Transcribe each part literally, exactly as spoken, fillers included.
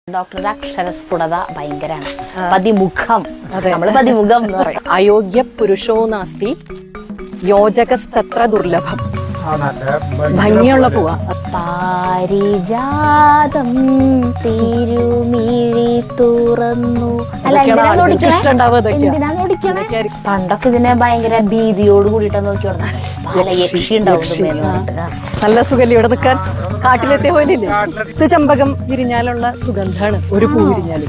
ഡോക്ടറുടെ അക്ഷരസ്ഫുടത ഭയങ്കരമാണ്. പതിമുഖം, നമ്മള് പതിമുഖം എന്ന് പറയും. അയോഗ്യ പുരുഷോ നാസ്തി യോജകസ്തത്ര ദുർലഭം. ഭംഗിയുള്ള പൂവ. പാരിജാതം തിരുമിഴി തുറന്നു. പണ്ടൊക്കെ ഇതിനെ ഭയങ്കര ഭീതിയോട് കൂടിയിട്ട് നോക്കി പല യക്ഷി ഉണ്ടാവും. നല്ല സുഖല്ലേ ഇവിടെ നിൽക്കാൻ? കാട്ടിലെത്തിയ പോലില്ലേ? ഇത് ചെമ്പകം വിരിഞ്ഞാലുള്ള സുഗന്ധാണ് ഒരു പൂ വിരിഞ്ഞാല്.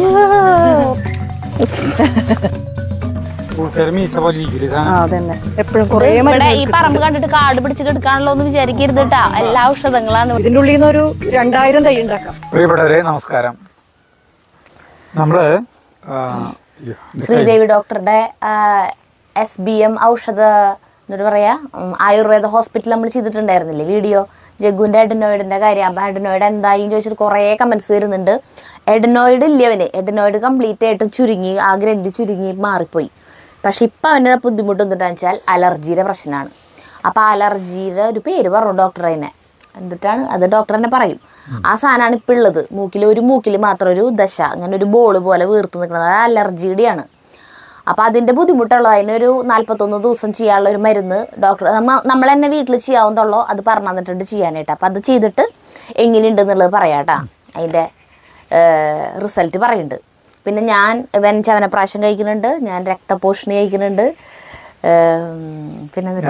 എപ്പോഴും കുറെ ഈ പറമ്പ് കണ്ടിട്ട് കാട് പിടിച്ച് കിടക്കാണല്ലോ എന്ന് വിചാരിക്കരുത് കേട്ടാ. എല്ലാ ഔഷധങ്ങളാണ് ഇതിന്റെ ഉള്ളിൽ നിന്ന് ഒരു രണ്ടായിരം തൈ ഉണ്ടാക്കാം. പ്രിയപ്പെട്ടവരെ നമസ്കാരം. നമ്മള് ശ്രീദേവി ഡോക്ടറുടെ എസ് ബി എം ഔഷധ എന്താ പറയാ ആയുർവേദ ഹോസ്പിറ്റൽ നമ്മൾ ചെയ്തിട്ടുണ്ടായിരുന്നില്ലേ വീഡിയോ, ജഗ്ഗുവിന്റെ എഡനോയിഡിന്റെ കാര്യം. അപ്പൊ എഡനോയിഡ് എന്തായും ചോദിച്ചിട്ട് കുറെ കമന്റ്സ് വരുന്നുണ്ട്. എഡനോയിഡ് ഇല്ലവന്, എഡനോയിഡ് കംപ്ലീറ്റ് ആയിട്ടും ചുരുങ്ങി, ആ ഗ്രന്ഥി ചുരുങ്ങി മാറിപ്പോയി. പക്ഷെ ഇപ്പൊ അവൻ്റെ ബുദ്ധിമുട്ട് എന്തിട്ടാന്ന് വെച്ചാൽ അലർജിയുടെ പ്രശ്നമാണ്. അപ്പൊ അലർജിയുടെ ഒരു പേര് പറഞ്ഞു ഡോക്ടർ തന്നെ. എന്നിട്ടാണ് അത് ഡോക്ടർ തന്നെ പറയും. ആ സാധനമാണ് ഇപ്പൊ ഉള്ളത്. മൂക്കിൽ ഒരു മൂക്കിൽ മാത്രം ഒരു ദശ, അങ്ങനെ ഒരു ബോള് പോലെ വീർത്ത് നിൽക്കുന്നത്, അത് അലർജിയുടെയാണ്. അപ്പം അതിൻ്റെ ബുദ്ധിമുട്ടുള്ളത് അതിനൊരു നാൽപ്പത്തൊന്ന് ദിവസം ചെയ്യാനുള്ള ഒരു മരുന്ന് ഡോക്ടർ നമ്മൾ തന്നെ വീട്ടിൽ ചെയ്യാവുന്നതുള്ളൂ അത് പറഞ്ഞു തന്നിട്ടുണ്ട് ചെയ്യാനായിട്ട്. അപ്പം അത് ചെയ്തിട്ട് എങ്ങനെയുണ്ടെന്നുള്ളത് പറയാം കേട്ടോ. അതിൻ്റെ റിസൾട്ട് പറയുന്നുണ്ട്. പിന്നെ ഞാൻ വെൻ ചവനപ്രാശം കഴിക്കുന്നുണ്ട്, ഞാൻ രക്തപോഷണി കഴിക്കുന്നുണ്ട്. പിന്നെ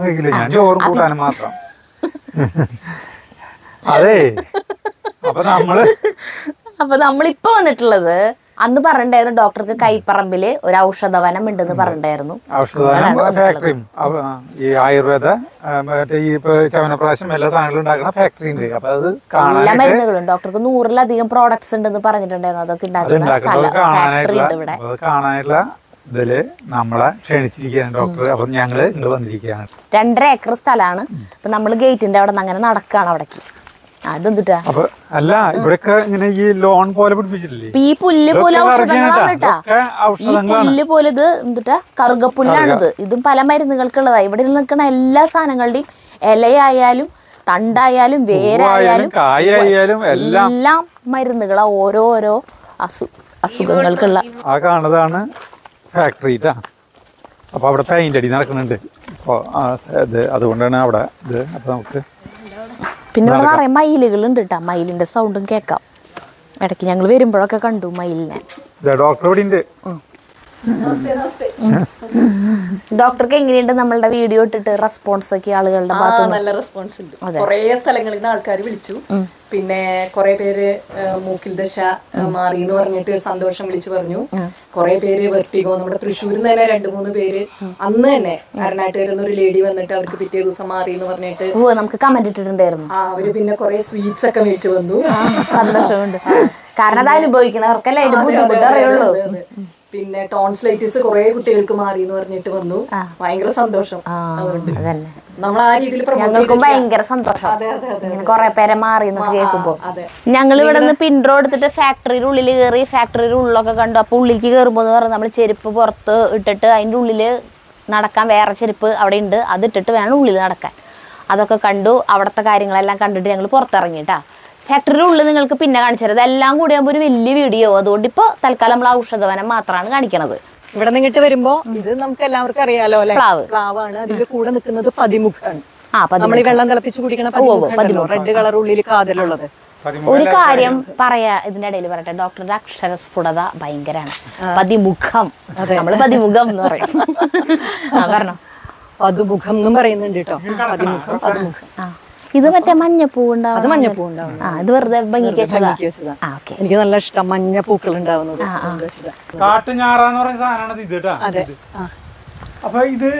അപ്പൊ നമ്മളിപ്പോ വന്നിട്ടുള്ളത് അന്ന് പറഞ്ഞിട്ടുണ്ടായിരുന്നു ഡോക്ടർക്ക് കൈപ്പറമ്പില് ഒരു ഔഷധവനം ഉണ്ടെന്ന് പറഞ്ഞിട്ടുണ്ടായിരുന്നു. ആയുർവേദ ചവനപ്രാശം എല്ലാ സാധനങ്ങളും ഉണ്ടാക്കുന്ന ഫാക്ടറി ഉണ്ട്. അപ്പൊ അത് എല്ലാ മരുന്നുകളും ഡോക്ടർക്ക് നൂറിലധികം പ്രോഡക്ട്സ് ഉണ്ടെന്ന് പറഞ്ഞിട്ടുണ്ടായിരുന്നു. അതൊക്കെ ഉണ്ടാക്കുന്ന ഫാക്ടറി ഉണ്ട് ഇവിടെ. കാണാനുള്ള ഇതില് നമ്മളെ ക്ഷണിച്ചിരിക്കുകയാണ് ഡോക്ടർ. അപ്പൊ ഞങ്ങള് ഇങ്ങോട്ട് വന്നിരിക്കുകയാണ്. രണ്ടര ഏക്കർ സ്ഥലമാണ്. അപ്പൊ നമ്മള് ഗേറ്റിന്റെ അവിടെ നിന്ന് അങ്ങനെ നടക്കാണ് അവിടേക്ക്. അതെന്തുട്ടാ അല്ല ഇവിടെയൊക്കെ ഇങ്ങനെ ഈ ലോൺ പോലെ പിടിപ്പിച്ചിട്ടില്ലേ? ഈ പുല്ല് പോലെ ഔഷധങ്ങളാണ് കേട്ടാ. ഈ പുല്ല് പോലെ ഇത് എന്തുട്ടാ കറുകപ്പുല്ലാണിത്. ഇതും പല മരുന്നുകൾക്കുള്ളതാ. ഇവിടെ നിൽക്കുന്ന എല്ലാ സാധനങ്ങളുടെയും ഇലയായാലും തണ്ടായാലും വേരായാലും കായായാലും എല്ലാം മരുന്നുകളാ. ഓരോരോ അസു അസുഖങ്ങൾക്കുള്ള ആ കാണുന്നതാണ് ഫാക്ടറി. അപ്പൊ അവിടെ പെയിന്റ് അടി നടക്കുന്നുണ്ട്. അപ്പൊ അതുകൊണ്ടാണ് അവിടെ ഇത്. അപ്പൊ നമുക്ക് പിന്നെ ഇവിടെ നിറയെ മയിലുകളുണ്ട് കേട്ടോ. മയിലിന്റെ സൗണ്ടും കേൾക്കാം. ഇടയ്ക്ക് ഞങ്ങൾ വരുമ്പോഴൊക്കെ കണ്ടു മയിലിനെ. ഡോക്ടർ ഇവിടെ ഉണ്ട്. ഡോക്ടർക്ക് എങ്ങനെയുണ്ട് നമ്മളുടെ വീഡിയോ ഇട്ടിട്ട് റെസ്പോൺസ് ഒക്കെ ആളുകളുടെ ഭാഗത്ത്? നല്ല റെസ്പോൺസ് ഉണ്ട്. കുറെ സ്ഥലങ്ങളിൽ നിന്ന് ആൾക്കാർ വിളിച്ചു. പിന്നെ കുറെ പേര് മൂക്കിൽ ദശ മാറി എന്ന് പറഞ്ഞിട്ട് സന്തോഷം വിളിച്ചു പറഞ്ഞു. കുറെ പേര് വെർട്ടിഗോ, നമ്മുടെ തൃശ്ശൂരിൽ നിന്ന് തന്നെ രണ്ടു മൂന്ന് പേര് അന്ന് തന്നെ അരനാട്ടുകാരെന്ന് ഒരു ലേഡി വന്നിട്ട് അവർക്ക് പിറ്റേ ദിവസം മാറി എന്ന് പറഞ്ഞിട്ട് നമുക്ക് കമന്റ് ഇട്ടിട്ടുണ്ടായിരുന്നു. ആ അവര് പിന്നെ കുറെ സ്വീറ്റ്സ് ഒക്കെ മേടിച്ചു വന്നു. സന്തോഷമുണ്ട്. കാരണം അത് അനുഭവിക്കണവർക്കല്ലേ അതിന്റെ ബുദ്ധിമുട്ട് അറിയുള്ളൂ. പിന്നെ ടോൺസിലൈറ്റിസ് കുറെ കുട്ടികൾക്ക് മാറി എന്ന് പറഞ്ഞിട്ട് വന്നു. ഭയങ്കര സന്തോഷം. നമ്മൾ ആ രീതിയിൽ ഞങ്ങൾക്കും ഭയങ്കര സന്തോഷം കുറെ പേരെ മാറി എന്നൊക്കെ കേൾക്കുമ്പോ. ഞങ്ങൾ ഇവിടെ നിന്ന് പിൻട്രോ എടുത്തിട്ട് ഫാക്ടറിയുടെ ഉള്ളിൽ കയറി. ഫാക്ടറിയുടെ ഉള്ളിലൊക്കെ കണ്ടു. അപ്പൊ ഉള്ളിലേക്ക് കയറുമ്പോ എന്ന് പറഞ്ഞാൽ നമ്മൾ ചെരുപ്പ് പുറത്ത് ഇട്ടിട്ട് അതിന്റെ ഉള്ളില് നടക്കാൻ വേറെ ചെരുപ്പ് അവിടെ ഉണ്ട്. അത് ഇട്ടിട്ട് വേണം ഉള്ളിൽ നടക്കാൻ. അതൊക്കെ കണ്ടു. അവിടുത്തെ കാര്യങ്ങളെല്ലാം കണ്ടിട്ട് ഞങ്ങൾ പുറത്തിറങ്ങിട്ടാ. ഫാക്ടറിയുടെ ഉള്ളിൽ നിങ്ങൾക്ക് പിന്നെ കാണിച്ചു തരാം. ഇതെല്ലാം കൂടി ആകുമ്പോൾ ഒരു വലിയ വീഡിയോ. അതുകൊണ്ട് ഇപ്പൊ തൽക്കാലം നമ്മൾ ഔഷധവനം മാത്രമാണ് കാണിക്കണത്. ഇവിടെ നിന്നിട്ട് വരുമ്പോ ഇത് നമുക്ക് എല്ലാവർക്കും അറിയാലോ അല്ലെ? പ്ലാവ് പ്ലാവാണ്. അതിന്റെ കൂടെ നിൽക്കുന്നത് പതിമുഖാണ്. നമ്മൾ ഈ വെള്ളം തിളപ്പിച്ച് കുടിക്കണ റെഡ് കളർ ഉള്ളിൽ കാതലുള്ളത്. ഒരു കാര്യം പറയാ ഇതിന്റെ ഇടയിൽ പറയട്ടെ. ഡോക്ടറുടെ അക്ഷരസ്ഫുടത ഭയങ്കരമാണ്. പതിമുഖം, നമ്മള് പതിമുഖം എന്ന് പറയും. പറഞ്ഞോ. പതുമുഖം എന്നും പറയുന്നുണ്ട് കേട്ടോ. പതിമുഖം പതിമുഖം. ഇത് മറ്റേ മഞ്ഞപ്പൂവുണ്ടാവും. അത് മഞ്ഞപ്പൂവുണ്ടാവും. ഇത് വെറുതെ ഭംഗിക്ക് വെച്ചതാ. എനിക്ക് നല്ല ഇഷ്ടം മഞ്ഞ പൂക്കൾ ഉണ്ടാവുന്നത്. കാട്ടുഞാറാന്ന് പറയുന്ന സാധനമാണ് ഇത് കേട്ടോ. അതെ. അപ്പൊ ഇത്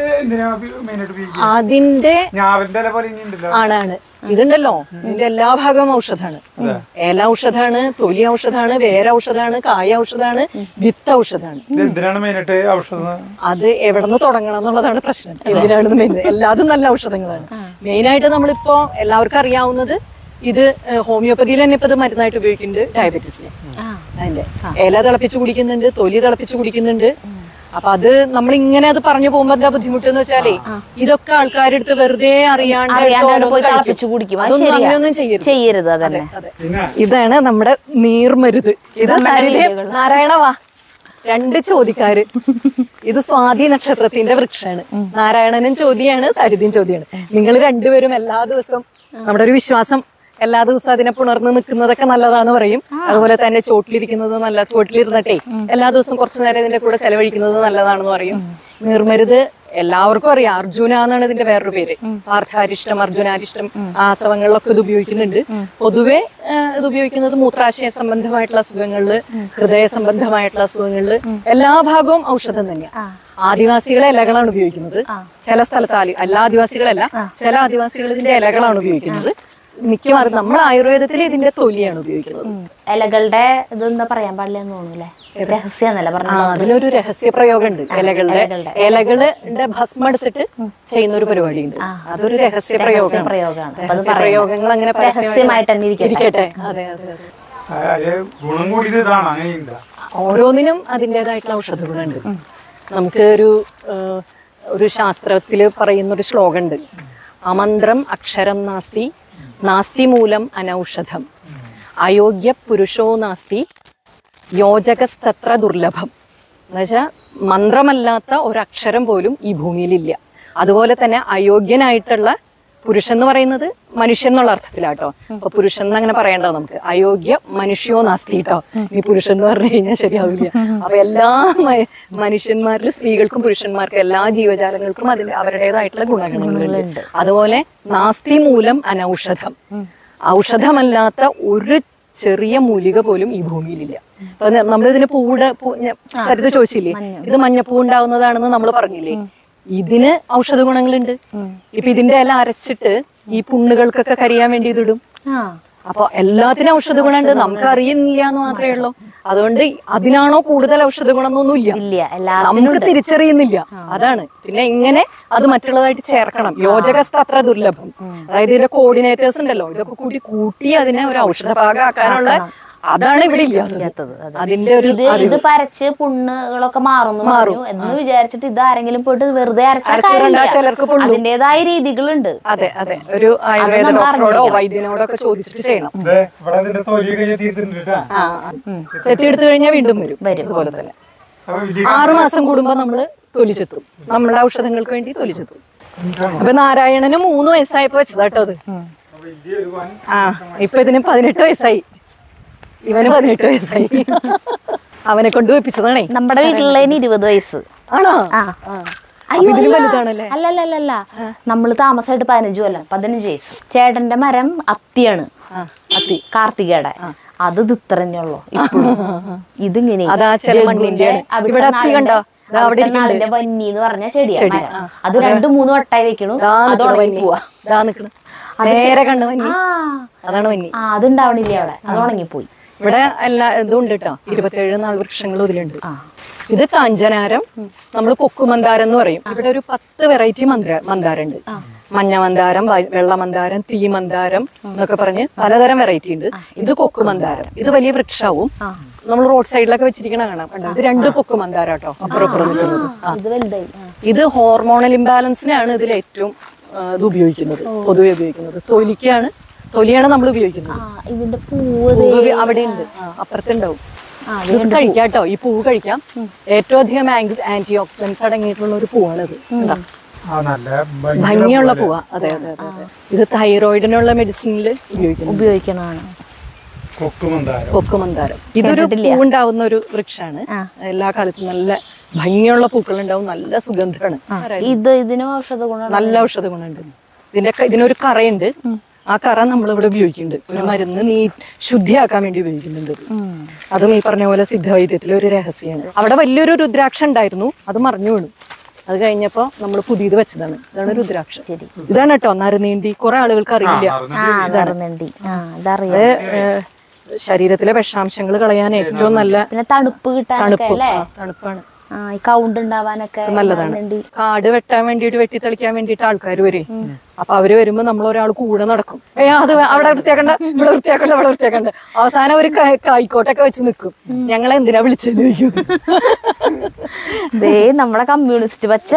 അതിന്റെ ഞാവലിന്റെ ഇല പോലെ ഇനി ഉണ്ടല്ലോ. ആണാണ്. ഇതുണ്ടല്ലോ ഇതിന്റെ എല്ലാ ഭാഗവും ഔഷധാണ്. ഏല ഔഷധാണ്, തൊലി ഔഷധാണ്, വേര ഔഷധാണ്, കായ ഔഷധാണ്, വിത്ത് ഔഷധാണ്. എന്തിനാണ് മെയിനായിട്ട് ഔഷധം? അത് എവിടെ നിന്ന് തുടങ്ങണം എന്നുള്ളതാണ് പ്രശ്നം. എന്തിനാണ് മെയിൻ? എല്ലാതും നല്ല ഔഷധങ്ങളാണ്. മെയിനായിട്ട് നമ്മളിപ്പോ എല്ലാവർക്കും അറിയാവുന്നത് ഇത് ഹോമിയോപ്പതിയിൽ തന്നെ ഇപ്പൊ ഇത് മരുന്നായിട്ട് ഉപയോഗിക്കുന്നുണ്ട്. ഡയബറ്റീസിന് അതിന്റെ ഇല തിളപ്പിച്ച് കുടിക്കുന്നുണ്ട്, തൊലി തിളപ്പിച്ച് കുടിക്കുന്നുണ്ട്. അപ്പൊ അത് നമ്മൾ ഇങ്ങനെ അത് പറഞ്ഞു പോകുമ്പോ എന്താ ബുദ്ധിമുട്ട് എന്ന് വെച്ചാലേ ഇതൊക്കെ ആൾക്കാരെടുത്ത് വെറുതെ അറിയാണ്ട് പോയി തിളപ്പിച്ചു കുടിക്കും. അത് ശരിയാ. അങ്ങനെയൊന്നും ചെയ്യരുത്. ചെയ്യരുത് അതന്നെ. ഇതാണ് നമ്മുടെ നീർമരുത്. ഇത് സരിത നാരായണ വാ രണ്ട് ചോദ്യക്കാര്. ഇത് സ്വാതി നക്ഷത്രത്തിന്റെ വൃക്ഷമാണ്. നാരായണനും ചോദ്യാണ്, സരിതയും ചോദ്യാണ്. നിങ്ങൾ രണ്ടുപേരും എല്ലാ ദിവസവും നമ്മുടെ ഒരു വിശ്വാസം എല്ലാ ദിവസവും അതിനെ പുണർന്ന് നിൽക്കുന്നതൊക്കെ നല്ലതാന്ന് പറയും. അതുപോലെ തന്നെ ചോട്ടിലിരിക്കുന്നത് നല്ല ചോട്ടിലിരുന്നിട്ടേ എല്ലാ ദിവസവും കുറച്ചു നേരം ഇതിന്റെ കൂടെ ചെലവഴിക്കുന്നത് നല്ലതാണെന്ന് പറയും. നീർമരുത് എല്ലാവർക്കും അറിയാം. അർജുന എന്നാണ് ഇതിന്റെ വേറൊരു പേര്. പാർത്ഥാരിഷ്ടം, അർജുനാരിഷ്ടം ആസവങ്ങളിലൊക്കെ ഇത് ഉപയോഗിക്കുന്നുണ്ട്. പൊതുവെ ഇത് ഉപയോഗിക്കുന്നത് മൂത്രാശയ സംബന്ധമായിട്ടുള്ള അസുഖങ്ങളില്, ഹൃദയ സംബന്ധമായിട്ടുള്ള അസുഖങ്ങളില് എല്ലാ ഭാഗവും ഔഷധം തന്നെയാണ്. ആദിവാസികളെ ഇലകളാണ് ഉപയോഗിക്കുന്നത്. ചില സ്ഥലത്ത് എല്ലാ ആദിവാസികളല്ല, ചില ആദിവാസികൾ ഇതിന്റെ ഇലകളാണ് ഉപയോഗിക്കുന്നത്. മിക്കവാറും നമ്മൾ ആയുർവേദത്തിൽ ഇതിന്റെ തൊലിയാണ് ഉപയോഗിക്കുന്നത്. ഇലകളുടെ ഇതെന്താ പറയാൻ പാടില്ല എന്ന് തോന്നുന്നില്ലേ? രഹസ്യമല്ല പറഞ്ഞ അതിനൊരു രഹസ്യ പ്രയോഗം ഉണ്ട്. ഇലകളുടെ ഇലകളുടെ ഭസ്മം എടുത്തിട്ട് ചെയ്യുന്ന ഒരു പരിപാടി ഉണ്ട്. അതൊരു രഹസ്യ പ്രയോഗമാണ്. രഹസ്യ പ്രയോഗങ്ങൾ അങ്ങനെ രഹസ്യമായിട്ട് തന്നെ ഇരിക്കട്ടെ. അതെ അതെ അതെ. ഓരോന്നിനും അതിൻ്റെതായിട്ടുള്ള ഔഷധ ഗുണമുണ്ട്. നമുക്ക് ഒരു ഒരു ശാസ്ത്രത്തില് പറയുന്ന ഒരു ശ്ലോകം ഉണ്ട്. അമന്ത്രം അക്ഷരം നാസ്തി, നാസ്തി മൂലം അനൗഷധം, അയോഗ്യ പുരുഷോ നാസ്തി, യോജകസ്തത്ര ദുർലഭം. എന്നുവെച്ചാൽ മന്ത്രമല്ലാത്ത ഒരക്ഷരം പോലും ഈ ഭൂമിയിലില്ല. അതുപോലെ തന്നെ അയോഗ്യനായിട്ടുള്ള പുരുഷൻ എന്ന് പറയുന്നത് മനുഷ്യൻ എന്നുള്ള അർത്ഥത്തിലാട്ടോ. അപ്പൊ പുരുഷൻ എന്ന് അങ്ങനെ പറയണ്ടോ നമുക്ക്. അയോഗ്യ മനുഷ്യോ നാസ്തി കേട്ടോ. ഈ പുരുഷൻ എന്ന് പറഞ്ഞു കഴിഞ്ഞാൽ ശരിയാവില്ല. അപ്പൊ എല്ലാ മനുഷ്യന്മാരിലും സ്ത്രീകൾക്കും പുരുഷന്മാർക്കും എല്ലാ ജീവജാലങ്ങൾക്കും അതിന്റെ അവരുടേതായിട്ടുള്ള ഗുണഗണങ്ങളുണ്ട്. അതുപോലെ നാസ്തി മൂലം അനൗഷധം, ഔഷധമല്ലാത്ത ഒരു ചെറിയ മൂലിക പോലും ഈ ഭൂമിയിലില്ല. അപ്പൊ നമ്മളിതിന് പൂടെ സരിത ചോദിച്ചില്ലേ, ഇത് മഞ്ഞപ്പൂ ഉണ്ടാവുന്നതാണെന്ന് നമ്മൾ പറഞ്ഞില്ലേ. ഇതിന് ഔഷധ ഗുണങ്ങളുണ്ട്. ഇപ്പൊ ഇതിന്റെ ഇല അരച്ചിട്ട് ഈ പുണ്ണുകൾക്കൊക്കെ കരിയാൻ വേണ്ടി ഇതിടും. അപ്പൊ എല്ലാത്തിനും ഔഷധ ഗുണമുണ്ട്, നമുക്ക് അറിയുന്നില്ല എന്ന് മാത്രമേ ഉള്ളൂ. അതുകൊണ്ട് അതിനാണോ കൂടുതൽ ഔഷധ ഗുണം എന്നൊന്നുമില്ല, നമുക്ക് തിരിച്ചറിയുന്നില്ല. അതാണ്. പിന്നെ എങ്ങനെ അത് മറ്റുള്ളതായിട്ട് ചേർക്കണം. യോജകസ്തത്ര ദുർലഭം. അതായത് ഇതിന്റെ കോർഡിനേറ്റേഴ്സ് ഉണ്ടല്ലോ, ഇതൊക്കെ കൂടി കൂട്ടി അതിനെ ഒരു ഔഷധ ഭാഗമാക്കാനുള്ള അതാണ് ഇവിടെ ഇല്ലാത്തത്. അതിന്റെ ഒരു ഇത് പരച്ച് പുണ്ണുകളൊക്കെ മാറുന്നു മാറും എന്ന് വിചാരിച്ചിട്ട് ഇത് ആരെങ്കിലും പോയിട്ട് വെറുതെ ചിലർക്ക് അതിന്റേതായ രീതികളുണ്ട്. അതെ അതെ. ഒരു ആയുർവേദ ഡോക്ടറോടോ വൈദ്യനോടോ ഒക്കെ ചോദിച്ചിട്ട് ചെയ്യണം. ചെത്തിയെടുത്തു കഴിഞ്ഞാൽ വീണ്ടും വരും. അതുപോലെ തന്നെ ആറുമാസം കൂടുമ്പോ നമ്മള് തൊലിച്ചെത്തും. നമ്മുടെ ഔഷധങ്ങൾക്ക് വേണ്ടി തൊലിച്ചെത്തും. അപ്പൊ നാരായണന് മൂന്ന് വയസ്സായപ്പോ വെച്ചതാട്ടോ അത്. ആ ഇപ്പൊ ഇതിന് പതിനെട്ട് വയസ്സായി. ഇവന് പതിനെട്ട് വയസ്സായി. അവനെ കൊണ്ട് വെപ്പിച്ചതാണേ. നമ്മുടെ വീട്ടിലുള്ളതിന് ഇരുപത് വയസ്സ്. ആണോ? അല്ലല്ലല്ല, നമ്മള് താമസമായിട്ട് പതിനഞ്ചു കൊല്ലം, പതിനഞ്ച് വയസ്സ്. ചേട്ടന്റെ മരം അത്തിയാണ്, അത്തി കാർത്തികയുടെ. അത് ഇത് ഇത്ര തന്നെയുള്ളൂ ഇപ്പോഴും. ഇതിങ്ങനെ വന്നി എന്ന് പറഞ്ഞ ചെടിയാണ് മരം. അത് രണ്ടു മൂന്ന് വട്ടായി വെക്കണു. അത് ഉണങ്ങി പോവാ. അതാണ് വന്നി. ആ അതുണ്ടാവണില്ല അവിടെ, അത് ഉണങ്ങിപ്പോയി. ഇവിടെ എല്ലാ ഇതും ഉണ്ട് കേട്ടോ. ഇരുപത്തിയേഴ് നാൾ വൃക്ഷങ്ങളും ഇതിലുണ്ട്. ഇത് കാഞ്ചനാരം, നമ്മൾ കൊക്കുമന്താരം എന്ന് പറയും. ഇവിടെ ഒരു പത്ത് വെറൈറ്റി മന്ദാര മന്ദാരം ഉണ്ട്. മഞ്ഞ മന്ദാരം, വെള്ള മന്ദാരം, തീ മന്ദാരം എന്നൊക്കെ പറഞ്ഞ് പലതരം വെറൈറ്റി ഉണ്ട്. ഇത് കൊക്കുമന്താരം. ഇത് വലിയ വൃക്ഷവും നമ്മൾ റോഡ് സൈഡിലൊക്കെ വെച്ചിരിക്കണ കാണാം. ഇത് രണ്ട് കൊക്കുമന്താരം കേട്ടോ, അപ്പുറം അപ്പുറം നിൽക്കുന്നത്. ഇത് ഹോർമോണൽ ഇംബാലൻസിനാണ് ഇതിൽ ഏറ്റവും ഇത് ഉപയോഗിക്കുന്നത്, പൊതുവെ ഉപയോഗിക്കുന്നത്. തൊലിക്കാണ് തൊലിയാണ് നമ്മൾ ഉപയോഗിക്കുന്നത്. ഇതിന്റെ പൂവ് അവിടെ ഉണ്ട്, അപ്പുറത്തുണ്ടാവും. കഴിക്കാം കേട്ടോ. ഈ പൂവ് കഴിക്കാം. ഏറ്റവും അധികം ആന്റി ഓക്സിഡൻസ് അടങ്ങിയിട്ടുള്ള ഒരു പൂവാണിത്. ഭംഗിയുള്ള പൂവാ. അതെ അതെ അതെ. ഇത് തൈറോയിഡിനുള്ള മെഡിസിനിൽ ഉപയോഗിക്കുന്നു ഉപയോഗിക്കണതാണ് കൊക്കുമന്താരം. ഇതൊരു പൂവുണ്ടാവുന്ന ഒരു വൃക്ഷമാണ്. എല്ലാ കാലത്തും നല്ല ഭംഗിയുള്ള പൂക്കൾ ഉണ്ടാവും, നല്ല സുഗന്ധമാണ്. ഇത് ഇതിന് ഔഷധ ഗുണം, നല്ല ഔഷധ ഗുണമുണ്ട്. ഇതിന്റെ ഇതിനൊരു കറയുണ്ട്. ആ കറ നമ്മളിവിടെ ഉപയോഗിക്കുന്നുണ്ട്. ഒരു മരുന്ന് നീ ശുദ്ധിയാക്കാൻ വേണ്ടി ഉപയോഗിക്കുന്നുണ്ട്. അതും ഈ പറഞ്ഞ പോലെ സിദ്ധവൈദ്യത്തിലെ ഒരു രഹസ്യമാണ്. അവിടെ വലിയൊരു രുദ്രാക്ഷം ഉണ്ടായിരുന്നു, അത് മറിഞ്ഞു വീണു. അത് കഴിഞ്ഞപ്പോ നമ്മൾ പുതിയത് വെച്ചതാണ്. ഇതാണ് രുദ്രാക്ഷം. ഇതാണ് കേട്ടോ നറുനീണ്ടി. കുറെ ആളുകൾക്ക് അറിയില്ല. ശരീരത്തിലെ വിഷാംശങ്ങൾ കളയാൻ ഏറ്റവും നല്ല തണുപ്പ് കിട്ടാൻ തണുപ്പാണ്. കൗണ്ട് ഉണ്ടാവാനൊക്കെ നല്ലതാണ്. കാട് വെട്ടാൻ വേണ്ടിയിട്ട് വെട്ടിത്തെളിക്കാൻ വേണ്ടിയിട്ട് ആൾക്കാർ വരെ അപ്പൊ അവര് വരുമ്പോ നമ്മൾ ഒരാൾ കൂടെ നടക്കും. ഏ അത് അവിടെ വൃത്തിയാക്കണ്ട, ഇവിടെ വൃത്തിയാക്കണ്ട, ഇവിടെ വൃത്തിയാക്കണ്ട. അവസാനം ഒരു കൈക്കോട്ടൊക്കെ വെച്ച് നിൽക്കും. ഞങ്ങളെ എന്തിനാ വിളിച്ചെന്ന് ചോദിക്കും. ദേ നമ്മളെ കമ്മ്യൂണിസ്റ്റ് പച്ച